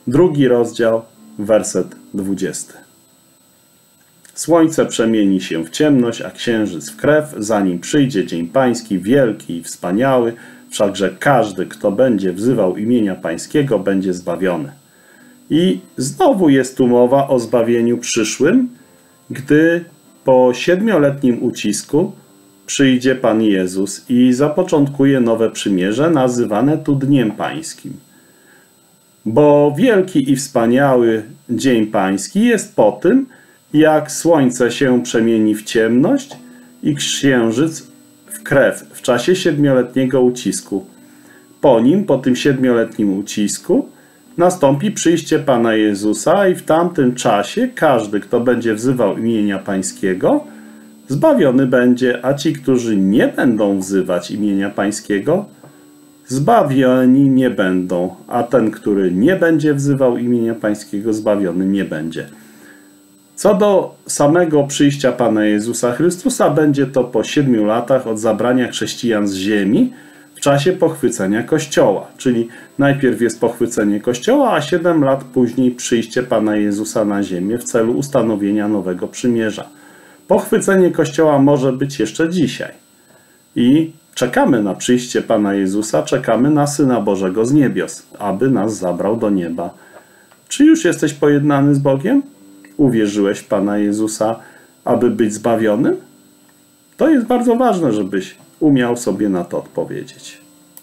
2 rozdział, werset 20. Słońce przemieni się w ciemność, a księżyc w krew, zanim przyjdzie dzień pański, wielki i wspaniały, wszakże każdy, kto będzie wzywał imienia pańskiego, będzie zbawiony. I znowu jest tu mowa o zbawieniu przyszłym, gdy po 7-letnim ucisku przyjdzie Pan Jezus i zapoczątkuje nowe przymierze, nazywane tu Dniem Pańskim. Bo wielki i wspaniały Dzień Pański jest po tym, jak słońce się przemieni w ciemność i księżyc w krew w czasie 7-letniego ucisku. Po nim, po tym 7-letnim ucisku, nastąpi przyjście Pana Jezusa i w tamtym czasie każdy, kto będzie wzywał imienia Pańskiego, zbawiony będzie, a ci, którzy nie będą wzywać imienia Pańskiego, zbawieni nie będą, a ten, który nie będzie wzywał imienia Pańskiego, zbawiony nie będzie. Co do samego przyjścia Pana Jezusa Chrystusa, będzie to po 7 latach od zabrania chrześcijan z ziemi w czasie pochwycenia Kościoła. Czyli najpierw jest pochwycenie Kościoła, a 7 lat później przyjście Pana Jezusa na ziemię w celu ustanowienia nowego przymierza. Pochwycenie Kościoła może być jeszcze dzisiaj. I czekamy na przyjście Pana Jezusa, czekamy na Syna Bożego z niebios, aby nas zabrał do nieba. Czy już jesteś pojednany z Bogiem? Uwierzyłeś w Pana Jezusa, aby być zbawionym? To jest bardzo ważne, żebyś umiał sobie na to odpowiedzieć.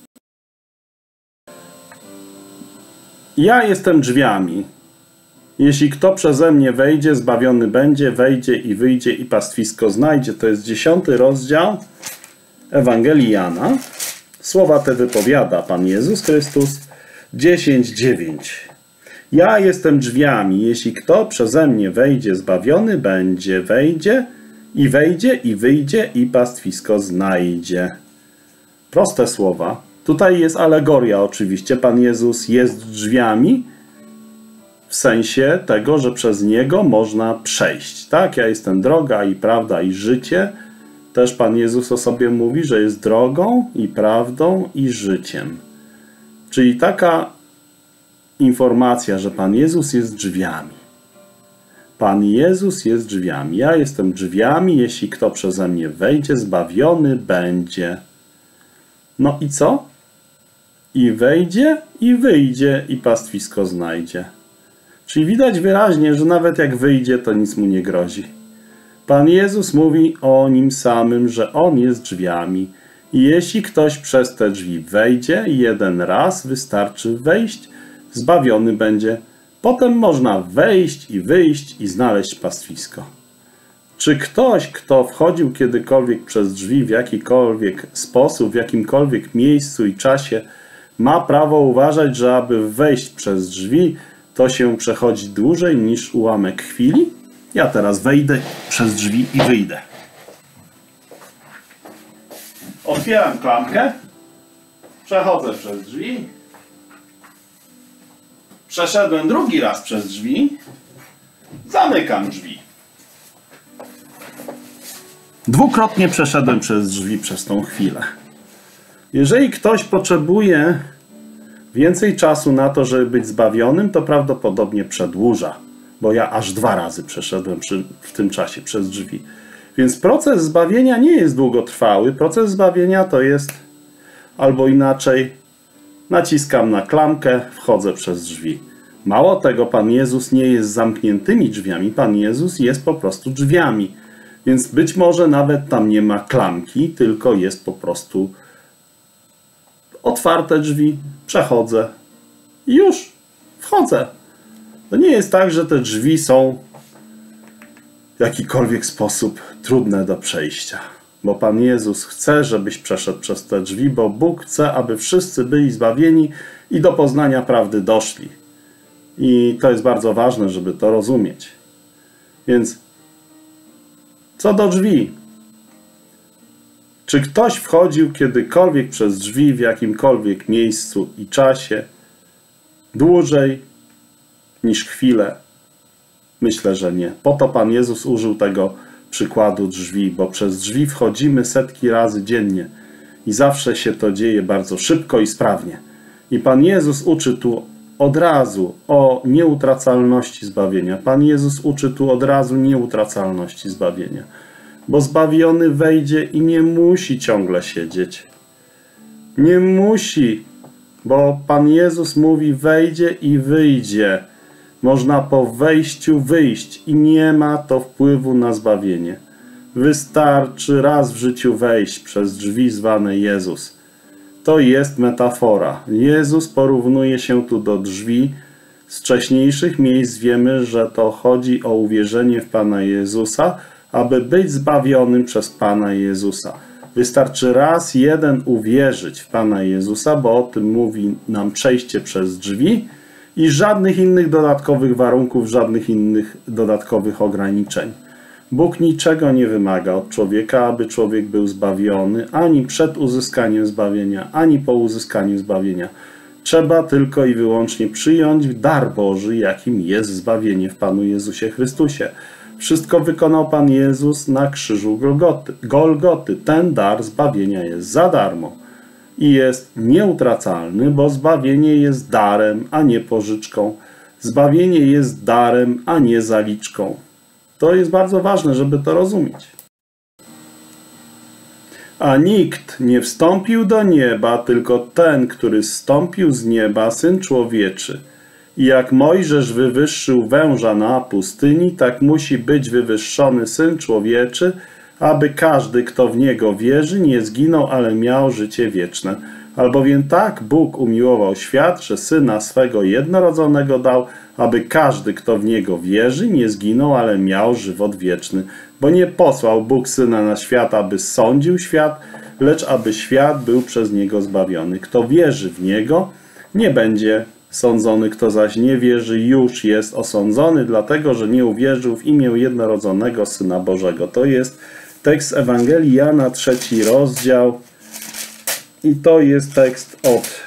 Ja jestem drzwiami. Jeśli kto przeze mnie wejdzie, zbawiony będzie, wejdzie i wyjdzie i pastwisko znajdzie. To jest 10 rozdział Ewangelii Jana. Słowa te wypowiada Pan Jezus Chrystus 10:9. Ja jestem drzwiami. Jeśli kto przeze mnie wejdzie, zbawiony będzie, wejdzie i wyjdzie i pastwisko znajdzie. Proste słowa. Tutaj jest alegoria oczywiście. Pan Jezus jest drzwiami w sensie tego, że przez Niego można przejść. Tak, ja jestem droga i prawda i życie. Też Pan Jezus o sobie mówi, że jest drogą i prawdą i życiem. Czyli taka informacja, że Pan Jezus jest drzwiami. Pan Jezus jest drzwiami. Ja jestem drzwiami. Jeśli kto przeze mnie wejdzie, zbawiony będzie. No i co? I wejdzie, i wyjdzie, i pastwisko znajdzie. Czyli widać wyraźnie, że nawet jak wyjdzie, to nic mu nie grozi. Pan Jezus mówi o nim samym, że On jest drzwiami. I jeśli ktoś przez te drzwi wejdzie, jeden raz wystarczy wejść, zbawiony będzie. Potem można wejść i wyjść i znaleźć pastwisko. Czy ktoś, kto wchodził kiedykolwiek przez drzwi w jakikolwiek sposób, w jakimkolwiek miejscu i czasie, ma prawo uważać, że aby wejść przez drzwi, to się przechodzi dłużej niż ułamek chwili? Ja teraz wejdę przez drzwi i wyjdę. Otwieram klamkę, przechodzę przez drzwi, przeszedłem drugi raz przez drzwi, zamykam drzwi. Dwukrotnie przeszedłem przez drzwi przez tą chwilę. Jeżeli ktoś potrzebuje więcej czasu na to, żeby być zbawionym, to prawdopodobnie przedłuża, bo ja aż 2 razy przeszedłem w tym czasie przez drzwi. Więc proces zbawienia nie jest długotrwały. Proces zbawienia to jest, albo inaczej, naciskam na klamkę, wchodzę przez drzwi. Mało tego, Pan Jezus nie jest zamkniętymi drzwiami, Pan Jezus jest po prostu drzwiami. Więc być może nawet tam nie ma klamki, tylko jest po prostu otwarte drzwi, przechodzę i już wchodzę. To nie jest tak, że te drzwi są w jakikolwiek sposób trudne do przejścia. Bo Pan Jezus chce, żebyś przeszedł przez te drzwi, bo Bóg chce, aby wszyscy byli zbawieni i do poznania prawdy doszli. I to jest bardzo ważne, żeby to rozumieć. Więc co do drzwi. Czy ktoś wchodził kiedykolwiek przez drzwi w jakimkolwiek miejscu i czasie dłużej niż chwilę? Myślę, że nie. Po to Pan Jezus użył tego przykładu drzwi, bo przez drzwi wchodzimy setki razy dziennie i zawsze się to dzieje bardzo szybko i sprawnie. I Pan Jezus uczy tu od razu o nieutracalności zbawienia. Pan Jezus uczy tu od razu nieutracalności zbawienia. Bo zbawiony wejdzie i nie musi ciągle siedzieć. Nie musi, bo Pan Jezus mówi wejdzie i wyjdzie. Można po wejściu wyjść i nie ma to wpływu na zbawienie. Wystarczy raz w życiu wejść przez drzwi zwane Jezus. To jest metafora. Jezus porównuje się tu do drzwi. Z wcześniejszych miejsc wiemy, że to chodzi o uwierzenie w Pana Jezusa, aby być zbawionym przez Pana Jezusa. Wystarczy raz jeden uwierzyć w Pana Jezusa, bo o tym mówi nam przejście przez drzwi i żadnych innych dodatkowych warunków, żadnych innych dodatkowych ograniczeń. Bóg niczego nie wymaga od człowieka, aby człowiek był zbawiony, ani przed uzyskaniem zbawienia, ani po uzyskaniu zbawienia. Trzeba tylko i wyłącznie przyjąć dar Boży, jakim jest zbawienie w Panu Jezusie Chrystusie. Wszystko wykonał Pan Jezus na krzyżu Golgoty. Ten dar zbawienia jest za darmo i jest nieutracalny, bo zbawienie jest darem, a nie pożyczką. Zbawienie jest darem, a nie zaliczką. To jest bardzo ważne, żeby to rozumieć. A nikt nie wstąpił do nieba, tylko ten, który zstąpił z nieba, Syn Człowieczy. I jak Mojżesz wywyższył węża na pustyni, tak musi być wywyższony Syn Człowieczy, aby każdy, kto w Niego wierzy, nie zginął, ale miał życie wieczne. Albowiem tak Bóg umiłował świat, że Syna swego jednorodzonego dał, aby każdy, kto w Niego wierzy, nie zginął, ale miał żywot wieczny. Bo nie posłał Bóg Syna na świat, aby sądził świat, lecz aby świat był przez Niego zbawiony. Kto wierzy w Niego, nie będzie sądzony, kto zaś nie wierzy, już jest osądzony, dlatego że nie uwierzył w imię jednorodzonego Syna Bożego. To jest tekst Ewangelii Jana, 3 rozdział i to jest tekst od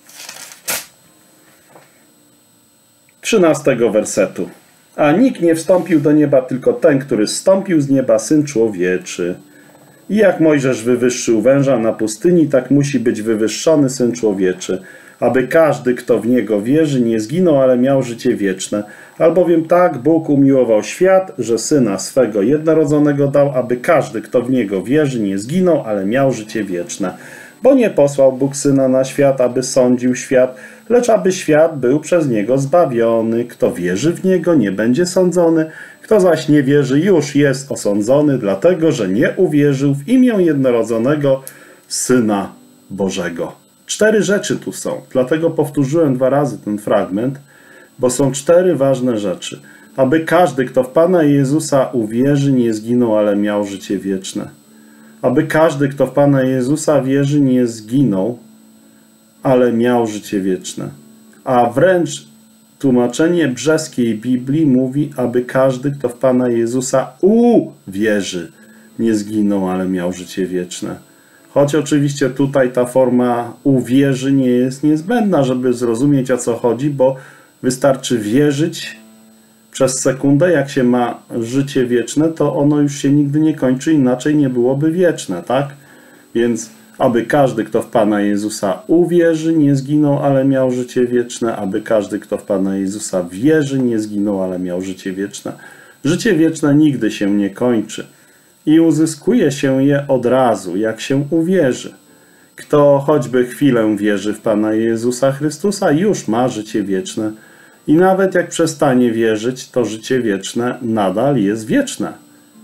13 wersetu. A nikt nie wstąpił do nieba, tylko ten, który zstąpił z nieba, Syn Człowieczy. I jak Mojżesz wywyższył węża na pustyni, tak musi być wywyższony Syn Człowieczy, aby każdy, kto w Niego wierzy, nie zginął, ale miał życie wieczne. Albowiem tak Bóg umiłował świat, że Syna swego jednorodzonego dał, aby każdy, kto w Niego wierzy, nie zginął, ale miał życie wieczne. Bo nie posłał Bóg Syna na świat, aby sądził świat, lecz aby świat był przez Niego zbawiony. Kto wierzy w Niego, nie będzie sądzony, kto zaś nie wierzy, już jest osądzony, dlatego że nie uwierzył w imię jednorodzonego Syna Bożego. 4 rzeczy tu są, dlatego powtórzyłem 2 razy ten fragment, bo są 4 ważne rzeczy. Aby każdy, kto w Pana Jezusa uwierzy, nie zginął, ale miał życie wieczne. Aby każdy, kto w Pana Jezusa wierzy, nie zginął, ale miał życie wieczne. A wręcz tłumaczenie brzeskiej Biblii mówi, aby każdy, kto w Pana Jezusa uwierzy, nie zginął, ale miał życie wieczne. Choć oczywiście tutaj ta forma uwierzy nie jest niezbędna, żeby zrozumieć, o co chodzi, bo wystarczy wierzyć przez sekundę. Jak się ma życie wieczne, to ono już się nigdy nie kończy, inaczej nie byłoby wieczne, tak? Więc aby każdy, kto w Pana Jezusa uwierzy, nie zginął, ale miał życie wieczne. Aby każdy, kto w Pana Jezusa wierzy, nie zginął, ale miał życie wieczne. Życie wieczne nigdy się nie kończy i uzyskuje się je od razu, jak się uwierzy. Kto choćby chwilę wierzy w Pana Jezusa Chrystusa, już ma życie wieczne. I nawet jak przestanie wierzyć, to życie wieczne nadal jest wieczne.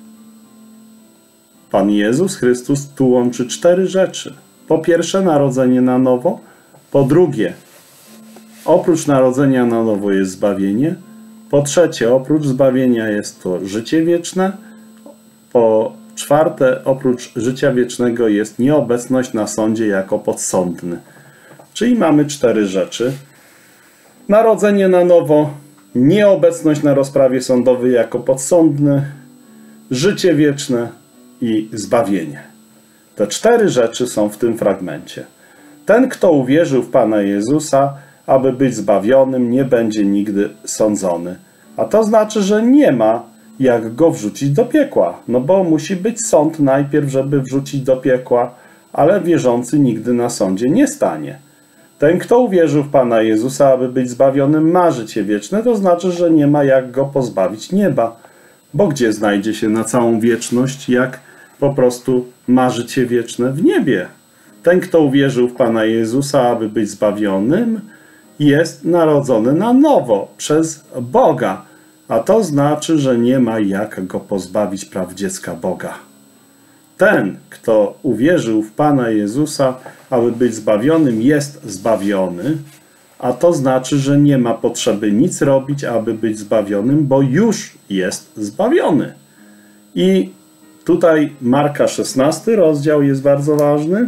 Pan Jezus Chrystus tu łączy 4 rzeczy. Po pierwsze, narodzenie na nowo. Po drugie, oprócz narodzenia na nowo jest zbawienie. Po trzecie, oprócz zbawienia jest to życie wieczne. Po czwarte, oprócz życia wiecznego jest nieobecność na sądzie jako podsądny. Czyli mamy 4 rzeczy. Narodzenie na nowo, nieobecność na rozprawie sądowej jako podsądny, życie wieczne i zbawienie. Te 4 rzeczy są w tym fragmencie. Ten, kto uwierzył w Pana Jezusa, aby być zbawionym, nie będzie nigdy sądzony. A to znaczy, że nie ma jak go wrzucić do piekła. No bo musi być sąd najpierw, żeby wrzucić do piekła, ale wierzący nigdy na sądzie nie stanie. Ten, kto uwierzył w Pana Jezusa, aby być zbawionym, ma życie wieczne, to znaczy, że nie ma jak go pozbawić nieba. Bo gdzie znajdzie się na całą wieczność, jak po prostu ma życie wieczne w niebie? Ten, kto uwierzył w Pana Jezusa, aby być zbawionym, jest narodzony na nowo przez Boga. A to znaczy, że nie ma jak go pozbawić praw dziecka Boga. Ten, kto uwierzył w Pana Jezusa, aby być zbawionym, jest zbawiony, a to znaczy, że nie ma potrzeby nic robić, aby być zbawionym, bo już jest zbawiony. I tutaj Marka 16 rozdział jest bardzo ważny.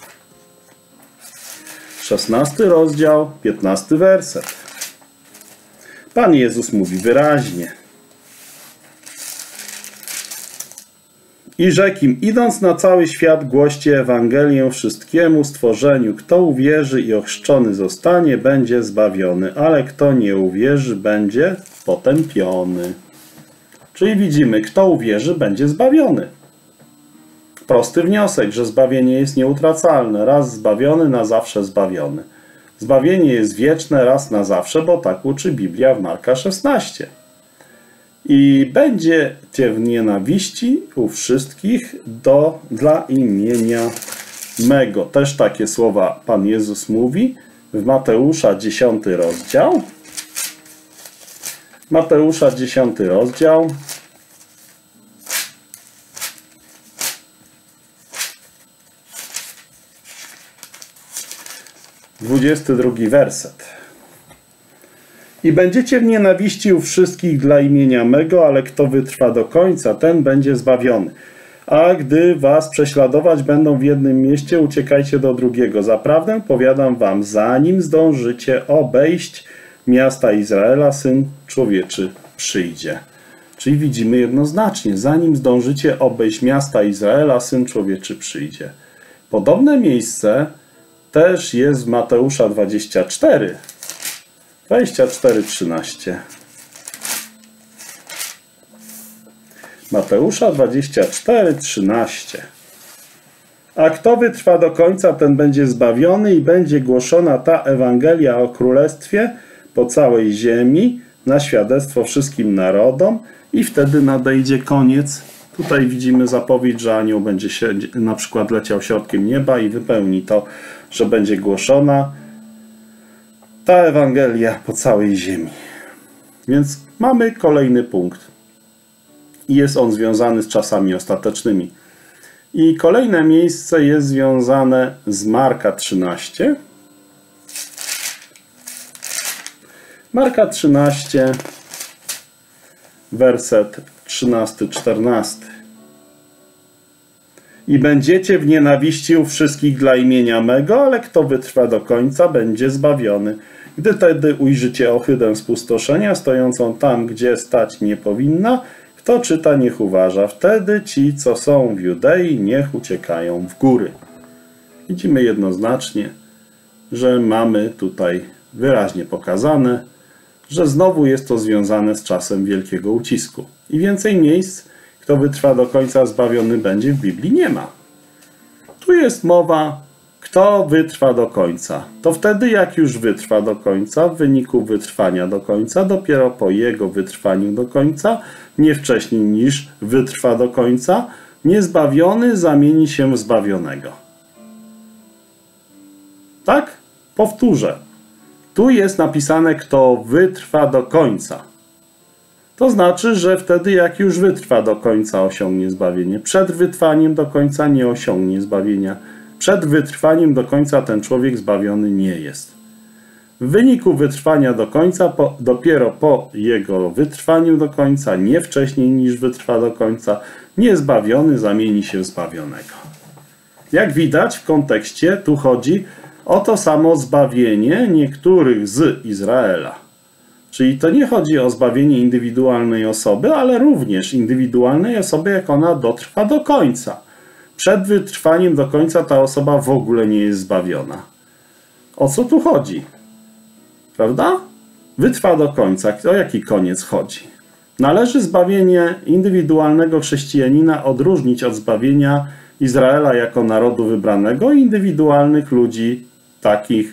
16 rozdział, 15 werset. Pan Jezus mówi wyraźnie. I rzekł im, idąc na cały świat, głoście Ewangelię wszystkiemu stworzeniu. Kto uwierzy i ochrzczony zostanie, będzie zbawiony, ale kto nie uwierzy, będzie potępiony. Czyli widzimy, kto uwierzy, będzie zbawiony. Prosty wniosek, że zbawienie jest nieutracalne. Raz zbawiony, na zawsze zbawiony. Zbawienie jest wieczne, raz na zawsze, bo tak uczy Biblia w Marka 16. I będziecie w nienawiści u wszystkich dla imienia mego. Też takie słowa Pan Jezus mówi w Mateusza 10 rozdział. Mateusza 10 rozdział. 22 werset. I będziecie w nienawiści u wszystkich dla imienia mego, ale kto wytrwa do końca, ten będzie zbawiony. A gdy was prześladować będą w jednym mieście, uciekajcie do drugiego. Zaprawdę powiadam wam, zanim zdążycie obejść miasta Izraela, Syn Człowieczy przyjdzie. Czyli widzimy jednoznacznie, zanim zdążycie obejść miasta Izraela, Syn Człowieczy przyjdzie. Podobne miejsce też jest w Mateusza 24. 24:13. Mateusza 24:13. A kto wytrwa do końca, ten będzie zbawiony i będzie głoszona ta Ewangelia o Królestwie po całej ziemi na świadectwo wszystkim narodom i wtedy nadejdzie koniec. Tutaj widzimy zapowiedź, że anioł będzie się na przykład leciał środkiem nieba i wypełni to, że będzie głoszona ta Ewangelia po całej ziemi. Więc mamy kolejny punkt. I jest on związany z czasami ostatecznymi. I kolejne miejsce jest związane z Marka 13. Marka 13, werset 13-14. I będziecie w nienawiści u wszystkich dla imienia mego, ale kto wytrwa do końca, będzie zbawiony. Gdy tedy ujrzycie ohydę spustoszenia, stojącą tam, gdzie stać nie powinna, kto czyta, niech uważa. Wtedy ci, co są w Judei, niech uciekają w góry. Widzimy jednoznacznie, że mamy tutaj wyraźnie pokazane, że znowu jest to związane z czasem wielkiego ucisku. I więcej miejsc, kto wytrwa do końca, zbawiony będzie, w Biblii nie ma. Tu jest mowa, kto wytrwa do końca. To wtedy, jak już wytrwa do końca, w wyniku wytrwania do końca, dopiero po jego wytrwaniu do końca, nie wcześniej niż wytrwa do końca, niezbawiony zamieni się w zbawionego. Tak? Powtórzę. Tu jest napisane, kto wytrwa do końca. To znaczy, że wtedy, jak już wytrwa do końca, osiągnie zbawienie. Przed wytrwaniem do końca nie osiągnie zbawienia. Przed wytrwaniem do końca ten człowiek zbawiony nie jest. W wyniku wytrwania do końca, dopiero po jego wytrwaniu do końca, nie wcześniej niż wytrwa do końca, niezbawiony zamieni się w zbawionego. Jak widać w kontekście, tu chodzi o to samo zbawienie niektórych z Izraela. Czyli to nie chodzi o zbawienie indywidualnej osoby, ale również indywidualnej osoby, jak ona dotrwa do końca. Przed wytrwaniem do końca ta osoba w ogóle nie jest zbawiona. O co tu chodzi? Prawda? Wytrwa do końca. O jaki koniec chodzi? Należy zbawienie indywidualnego chrześcijanina odróżnić od zbawienia Izraela jako narodu wybranego i indywidualnych ludzi, takich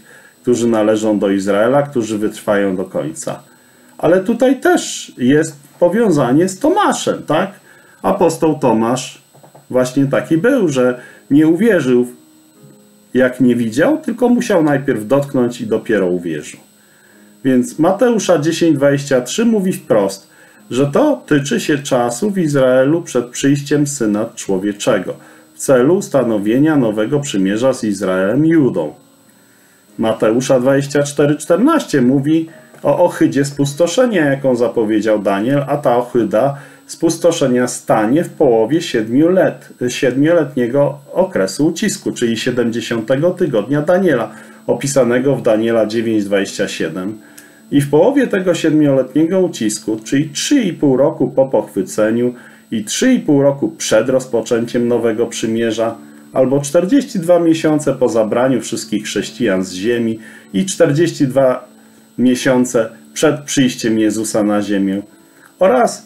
którzy należą do Izraela, którzy wytrwają do końca. Ale tutaj też jest powiązanie z Tomaszem, tak? Apostoł Tomasz właśnie taki był, że nie uwierzył, jak nie widział, tylko musiał najpierw dotknąć i dopiero uwierzył. Więc Mateusza 10:23 mówi wprost, że to tyczy się czasu w Izraelu przed przyjściem Syna Człowieczego w celu ustanowienia nowego przymierza z Izraelem i Judą. Mateusza 24:14 mówi o ohydzie spustoszenia, jaką zapowiedział Daniel, a ta ohyda spustoszenia stanie w połowie 7-letniego okresu ucisku, czyli 70 tygodnia Daniela, opisanego w Daniela 9:27. I w połowie tego 7-letniego ucisku, czyli 3,5 roku po pochwyceniu i 3,5 roku przed rozpoczęciem nowego przymierza, albo 42 miesiące po zabraniu wszystkich chrześcijan z ziemi i 42 miesiące przed przyjściem Jezusa na ziemię oraz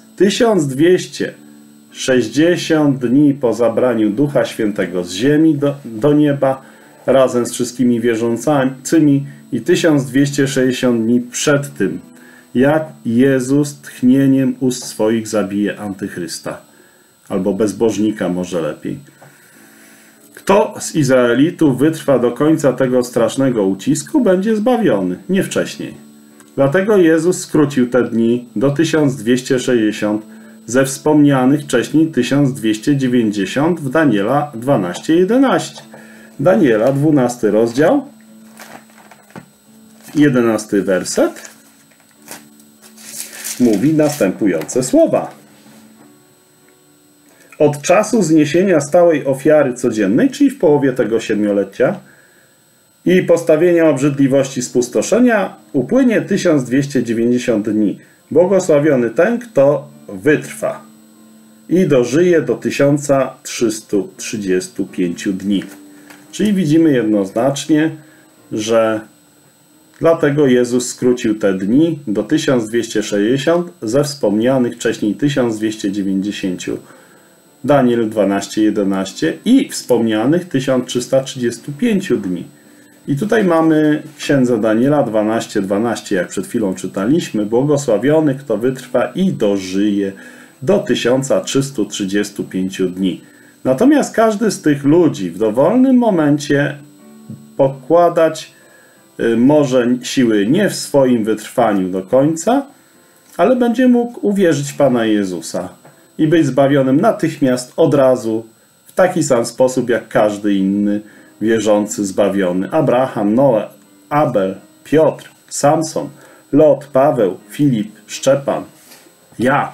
1260 dni po zabraniu Ducha Świętego z ziemi do nieba razem z wszystkimi wierzącymi i 1260 dni przed tym, jak Jezus tchnieniem ust swoich zabije Antychrysta, albo bezbożnika może lepiej. Kto z Izraelitów wytrwa do końca tego strasznego ucisku, będzie zbawiony, nie wcześniej. Dlatego Jezus skrócił te dni do 1260 ze wspomnianych wcześniej 1290 w Daniela 12:11. Daniela 12 rozdział, 11 werset mówi następujące słowa. Od czasu zniesienia stałej ofiary codziennej, czyli w połowie tego 7-lecia i postawienia obrzydliwości spustoszenia upłynie 1290 dni. Błogosławiony ten, kto wytrwa i dożyje do 1335 dni. Czyli widzimy jednoznacznie, że dlatego Jezus skrócił te dni do 1260 ze wspomnianych wcześniej 1290. Daniel 12:11 i wspomnianych 1335 dni. I tutaj mamy księdza Daniela 12:12, jak przed chwilą czytaliśmy. Błogosławiony, kto wytrwa i dożyje do 1335 dni. Natomiast każdy z tych ludzi w dowolnym momencie pokładać może siły nie w swoim wytrwaniu do końca, ale będzie mógł uwierzyć w Pana Jezusa i być zbawionym natychmiast, od razu, w taki sam sposób jak każdy inny wierzący zbawiony. Abraham, Noe, Abel, Piotr, Samson, Lot, Paweł, Filip, Szczepan, ja.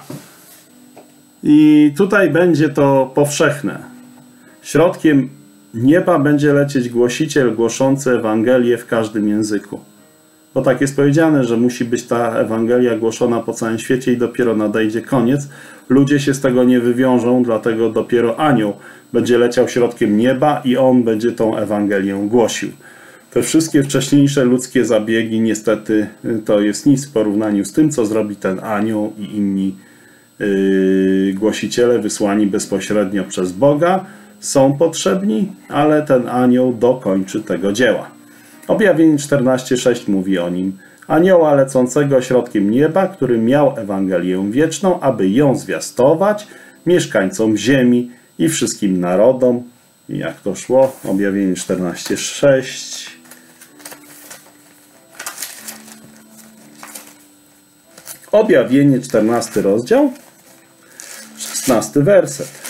I tutaj będzie to powszechne. Środkiem nieba będzie lecieć głosiciel głoszący Ewangelię w każdym języku. Bo tak jest powiedziane, że musi być ta Ewangelia głoszona po całym świecie i dopiero nadejdzie koniec. Ludzie się z tego nie wywiążą, dlatego dopiero anioł będzie leciał środkiem nieba i on będzie tą Ewangelię głosił. Te wszystkie wcześniejsze ludzkie zabiegi, niestety, to jest nic w porównaniu z tym, co zrobi ten anioł i inni głosiciele wysłani bezpośrednio przez Boga. Są potrzebni, ale ten anioł dokończy tego dzieła. Objawienie 14:6 mówi o nim. Anioła lecącego środkiem nieba, który miał Ewangelię wieczną, aby ją zwiastować mieszkańcom ziemi i wszystkim narodom. I jak to szło? Objawienie 14:6. Objawienie 14 rozdział, 16 werset.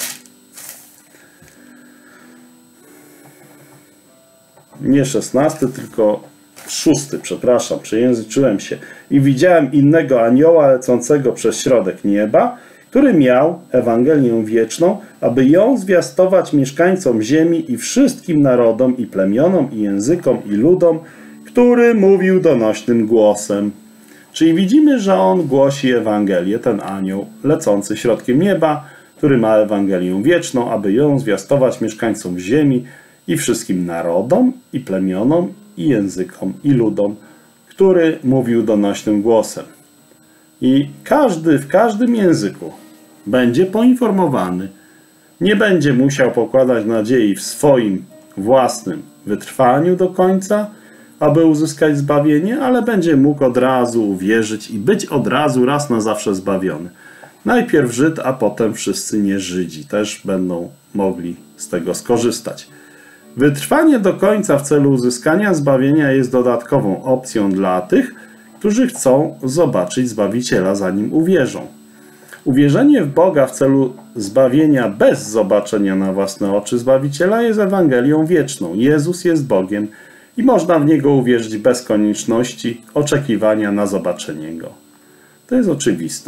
Nie 16, tylko 6, przepraszam, przejęzyczyłem się. I widziałem innego anioła lecącego przez środek nieba, który miał Ewangelię wieczną, aby ją zwiastować mieszkańcom ziemi i wszystkim narodom i plemionom i językom i ludom, który mówił donośnym głosem. Czyli widzimy, że on głosi Ewangelię, ten anioł lecący środkiem nieba, który ma Ewangelię wieczną, aby ją zwiastować mieszkańcom ziemi i wszystkim narodom, i plemionom, i językom, i ludom, który mówił donośnym głosem. I każdy w każdym języku będzie poinformowany. Nie będzie musiał pokładać nadziei w swoim własnym wytrwaniu do końca, aby uzyskać zbawienie, ale będzie mógł od razu uwierzyć i być od razu raz na zawsze zbawiony. Najpierw Żyd, a potem wszyscy nie-Żydzi też będą mogli z tego skorzystać. Wytrwanie do końca w celu uzyskania zbawienia jest dodatkową opcją dla tych, którzy chcą zobaczyć Zbawiciela, zanim uwierzą. Uwierzenie w Boga w celu zbawienia bez zobaczenia na własne oczy Zbawiciela jest Ewangelią wieczną. Jezus jest Bogiem i można w Niego uwierzyć bez konieczności oczekiwania na zobaczenie Go. To jest oczywiste.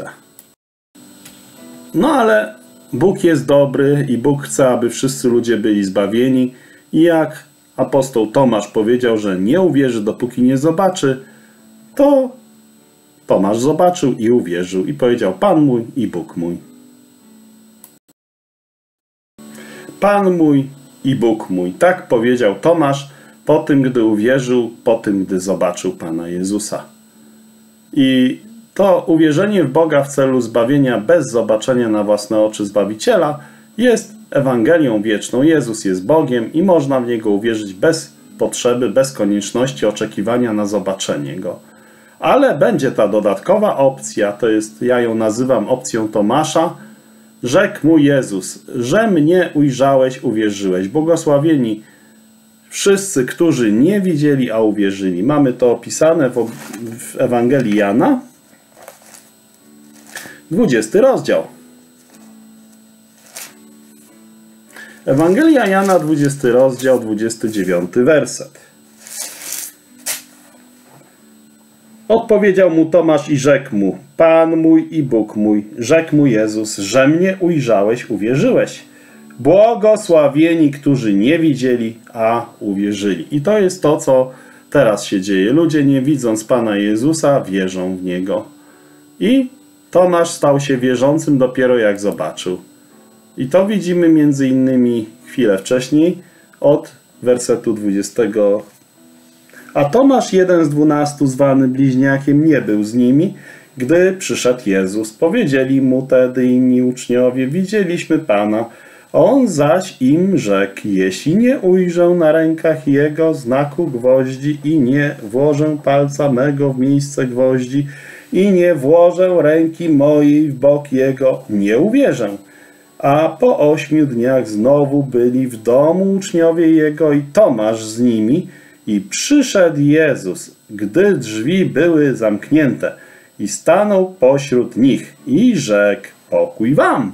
No ale Bóg jest dobry i Bóg chce, aby wszyscy ludzie byli zbawieni. I jak apostoł Tomasz powiedział, że nie uwierzy, dopóki nie zobaczy, to Tomasz zobaczył i uwierzył i powiedział: Pan mój i Bóg mój. Pan mój i Bóg mój. Tak powiedział Tomasz po tym, gdy uwierzył, po tym, gdy zobaczył Pana Jezusa. I to uwierzenie w Boga w celu zbawienia bez zobaczenia na własne oczy Zbawiciela jest Ewangelią wieczną. Jezus jest Bogiem i można w Niego uwierzyć bez potrzeby, bez konieczności oczekiwania na zobaczenie Go. Ale będzie ta dodatkowa opcja, to jest, ja ją nazywam opcją Tomasza. Rzekł mu Jezus: że mnie ujrzałeś, uwierzyłeś. Błogosławieni wszyscy, którzy nie widzieli, a uwierzyli. Mamy to opisane w Ewangelii Jana, 20 rozdział. Ewangelia Jana, 20 rozdział, 29 werset. Odpowiedział mu Tomasz i rzekł mu: Pan mój i Bóg mój. Rzekł mu Jezus: że mnie ujrzałeś, uwierzyłeś. Błogosławieni, którzy nie widzieli, a uwierzyli. I to jest to, co teraz się dzieje. Ludzie, nie widząc Pana Jezusa, wierzą w Niego. I Tomasz stał się wierzącym dopiero jak zobaczył. I to widzimy między innymi chwilę wcześniej od wersetu 20. A Tomasz, jeden z 12, zwany bliźniakiem, nie był z nimi, gdy przyszedł Jezus. Powiedzieli mu tedy inni uczniowie: widzieliśmy Pana. On zaś im rzekł: jeśli nie ujrzę na rękach Jego znaku gwoździ i nie włożę palca mego w miejsce gwoździ i nie włożę ręki mojej w bok Jego, nie uwierzę. A po 8 dniach znowu byli w domu uczniowie Jego i Tomasz z nimi. I przyszedł Jezus, gdy drzwi były zamknięte, i stanął pośród nich i rzekł: pokój wam.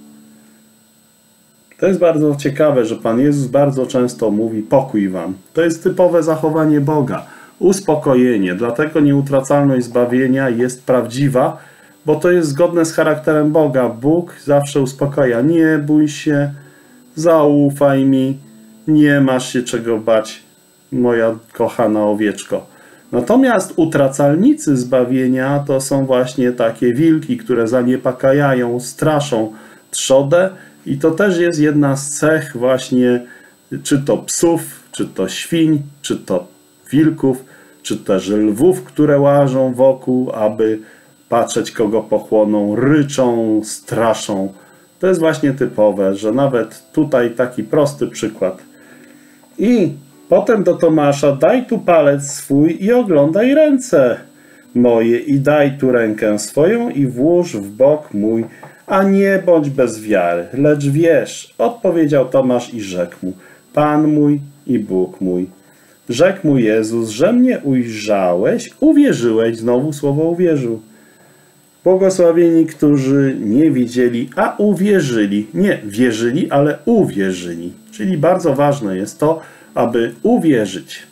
To jest bardzo ciekawe, że Pan Jezus bardzo często mówi: pokój wam. To jest typowe zachowanie Boga, uspokojenie. Dlatego nieutracalność zbawienia jest prawdziwa, bo to jest zgodne z charakterem Boga. Bóg zawsze uspokaja: nie bój się, zaufaj mi, nie masz się czego bać, moja kochana owieczko. Natomiast utracalnicy zbawienia to są właśnie takie wilki, które zaniepokajają, straszą trzodę, i to też jest jedna z cech właśnie, czy to psów, czy to świń, czy to wilków, czy też lwów, które łażą wokół, aby patrzeć, kogo pochłoną, ryczą, straszą. To jest właśnie typowe, że nawet tutaj taki prosty przykład. I potem do Tomasza: daj tu palec swój i oglądaj ręce moje, i daj tu rękę swoją i włóż w bok mój, a nie bądź bez wiary, lecz wierz. Odpowiedział Tomasz i rzekł mu: Pan mój i Bóg mój. Rzekł mu Jezus: że mnie ujrzałeś, uwierzyłeś. Znowu słowo uwierzył. Błogosławieni, którzy nie widzieli, a uwierzyli. Nie wierzyli, ale uwierzyli. Czyli bardzo ważne jest to, aby uwierzyć.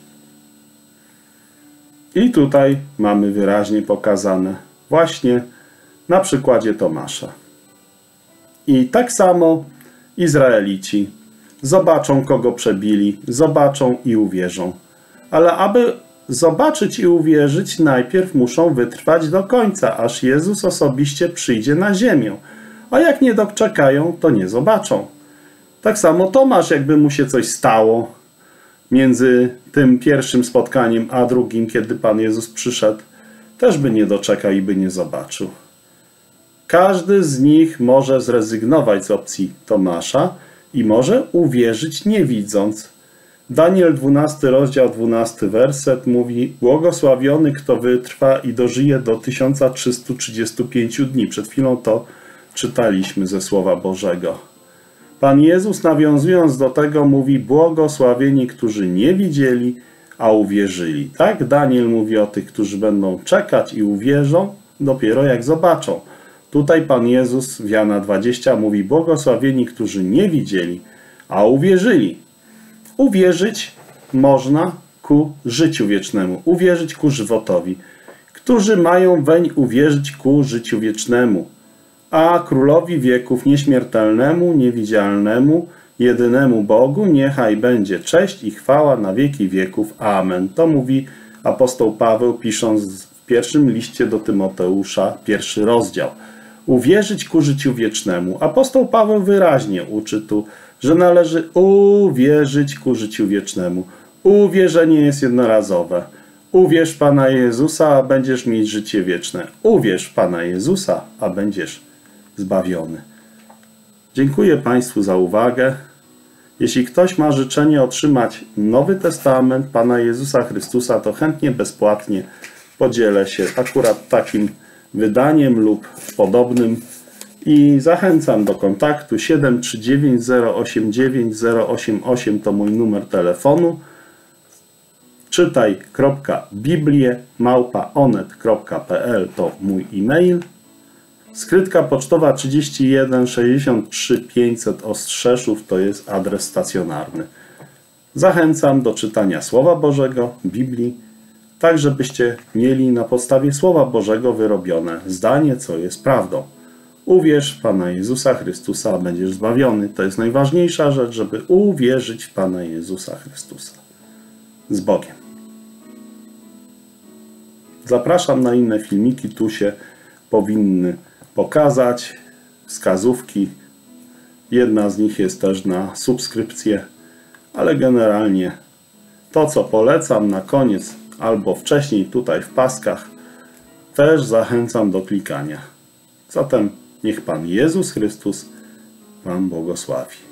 I tutaj mamy wyraźnie pokazane właśnie na przykładzie Tomasza. I tak samo Izraelici zobaczą, kogo przebili, zobaczą i uwierzą. Ale aby zobaczyć i uwierzyć, najpierw muszą wytrwać do końca, aż Jezus osobiście przyjdzie na ziemię. A jak nie doczekają, to nie zobaczą. Tak samo Tomasz, jakby mu się coś stało między tym pierwszym spotkaniem a drugim, kiedy Pan Jezus przyszedł, też by nie doczekał i by nie zobaczył. Każdy z nich może zrezygnować z opcji Tomasza i może uwierzyć nie widząc. Daniel 12 rozdział 12 werset mówi: błogosławiony, kto wytrwa i dożyje do 1335 dni. Przed chwilą to czytaliśmy ze Słowa Bożego. Pan Jezus, nawiązując do tego, mówi: błogosławieni, którzy nie widzieli, a uwierzyli. Tak Daniel mówi o tych, którzy będą czekać i uwierzą dopiero jak zobaczą. Tutaj Pan Jezus w Jana 20 mówi: błogosławieni, którzy nie widzieli, a uwierzyli. Uwierzyć można ku życiu wiecznemu, uwierzyć ku żywotowi. Którzy mają weń uwierzyć ku życiu wiecznemu, a Królowi wieków nieśmiertelnemu, niewidzialnemu, jedynemu Bogu niechaj będzie cześć i chwała na wieki wieków. Amen. To mówi apostoł Paweł, pisząc w pierwszym liście do Tymoteusza, 1 rozdział. Uwierzyć ku życiu wiecznemu. Apostoł Paweł wyraźnie uczy tu, że należy uwierzyć ku życiu wiecznemu. Uwierzenie jest jednorazowe. Uwierz Pana Jezusa, a będziesz mieć życie wieczne. Uwierz Pana Jezusa, a będziesz zbawiony. Dziękuję Państwu za uwagę. Jeśli ktoś ma życzenie otrzymać Nowy Testament Pana Jezusa Chrystusa, to chętnie, bezpłatnie podzielę się akurat takim wydaniem lub podobnym i zachęcam do kontaktu. 739 089 088 to mój numer telefonu. czytaj.biblie@onet.pl to mój e-mail. Skrytka pocztowa 31 63 500 Ostrzeszów to jest adres stacjonarny. Zachęcam do czytania Słowa Bożego, Biblii, tak żebyście mieli na podstawie Słowa Bożego wyrobione zdanie, co jest prawdą. Uwierz w Pana Jezusa Chrystusa, a będziesz zbawiony. To jest najważniejsza rzecz, żeby uwierzyć w Pana Jezusa Chrystusa. Z Bogiem. Zapraszam na inne filmiki, tu się powinny pokazać wskazówki. Jedna z nich jest też na subskrypcję, ale generalnie to, co polecam na koniec albo wcześniej tutaj w paskach, też zachęcam do klikania. Zatem niech Pan Jezus Chrystus Wam błogosławi.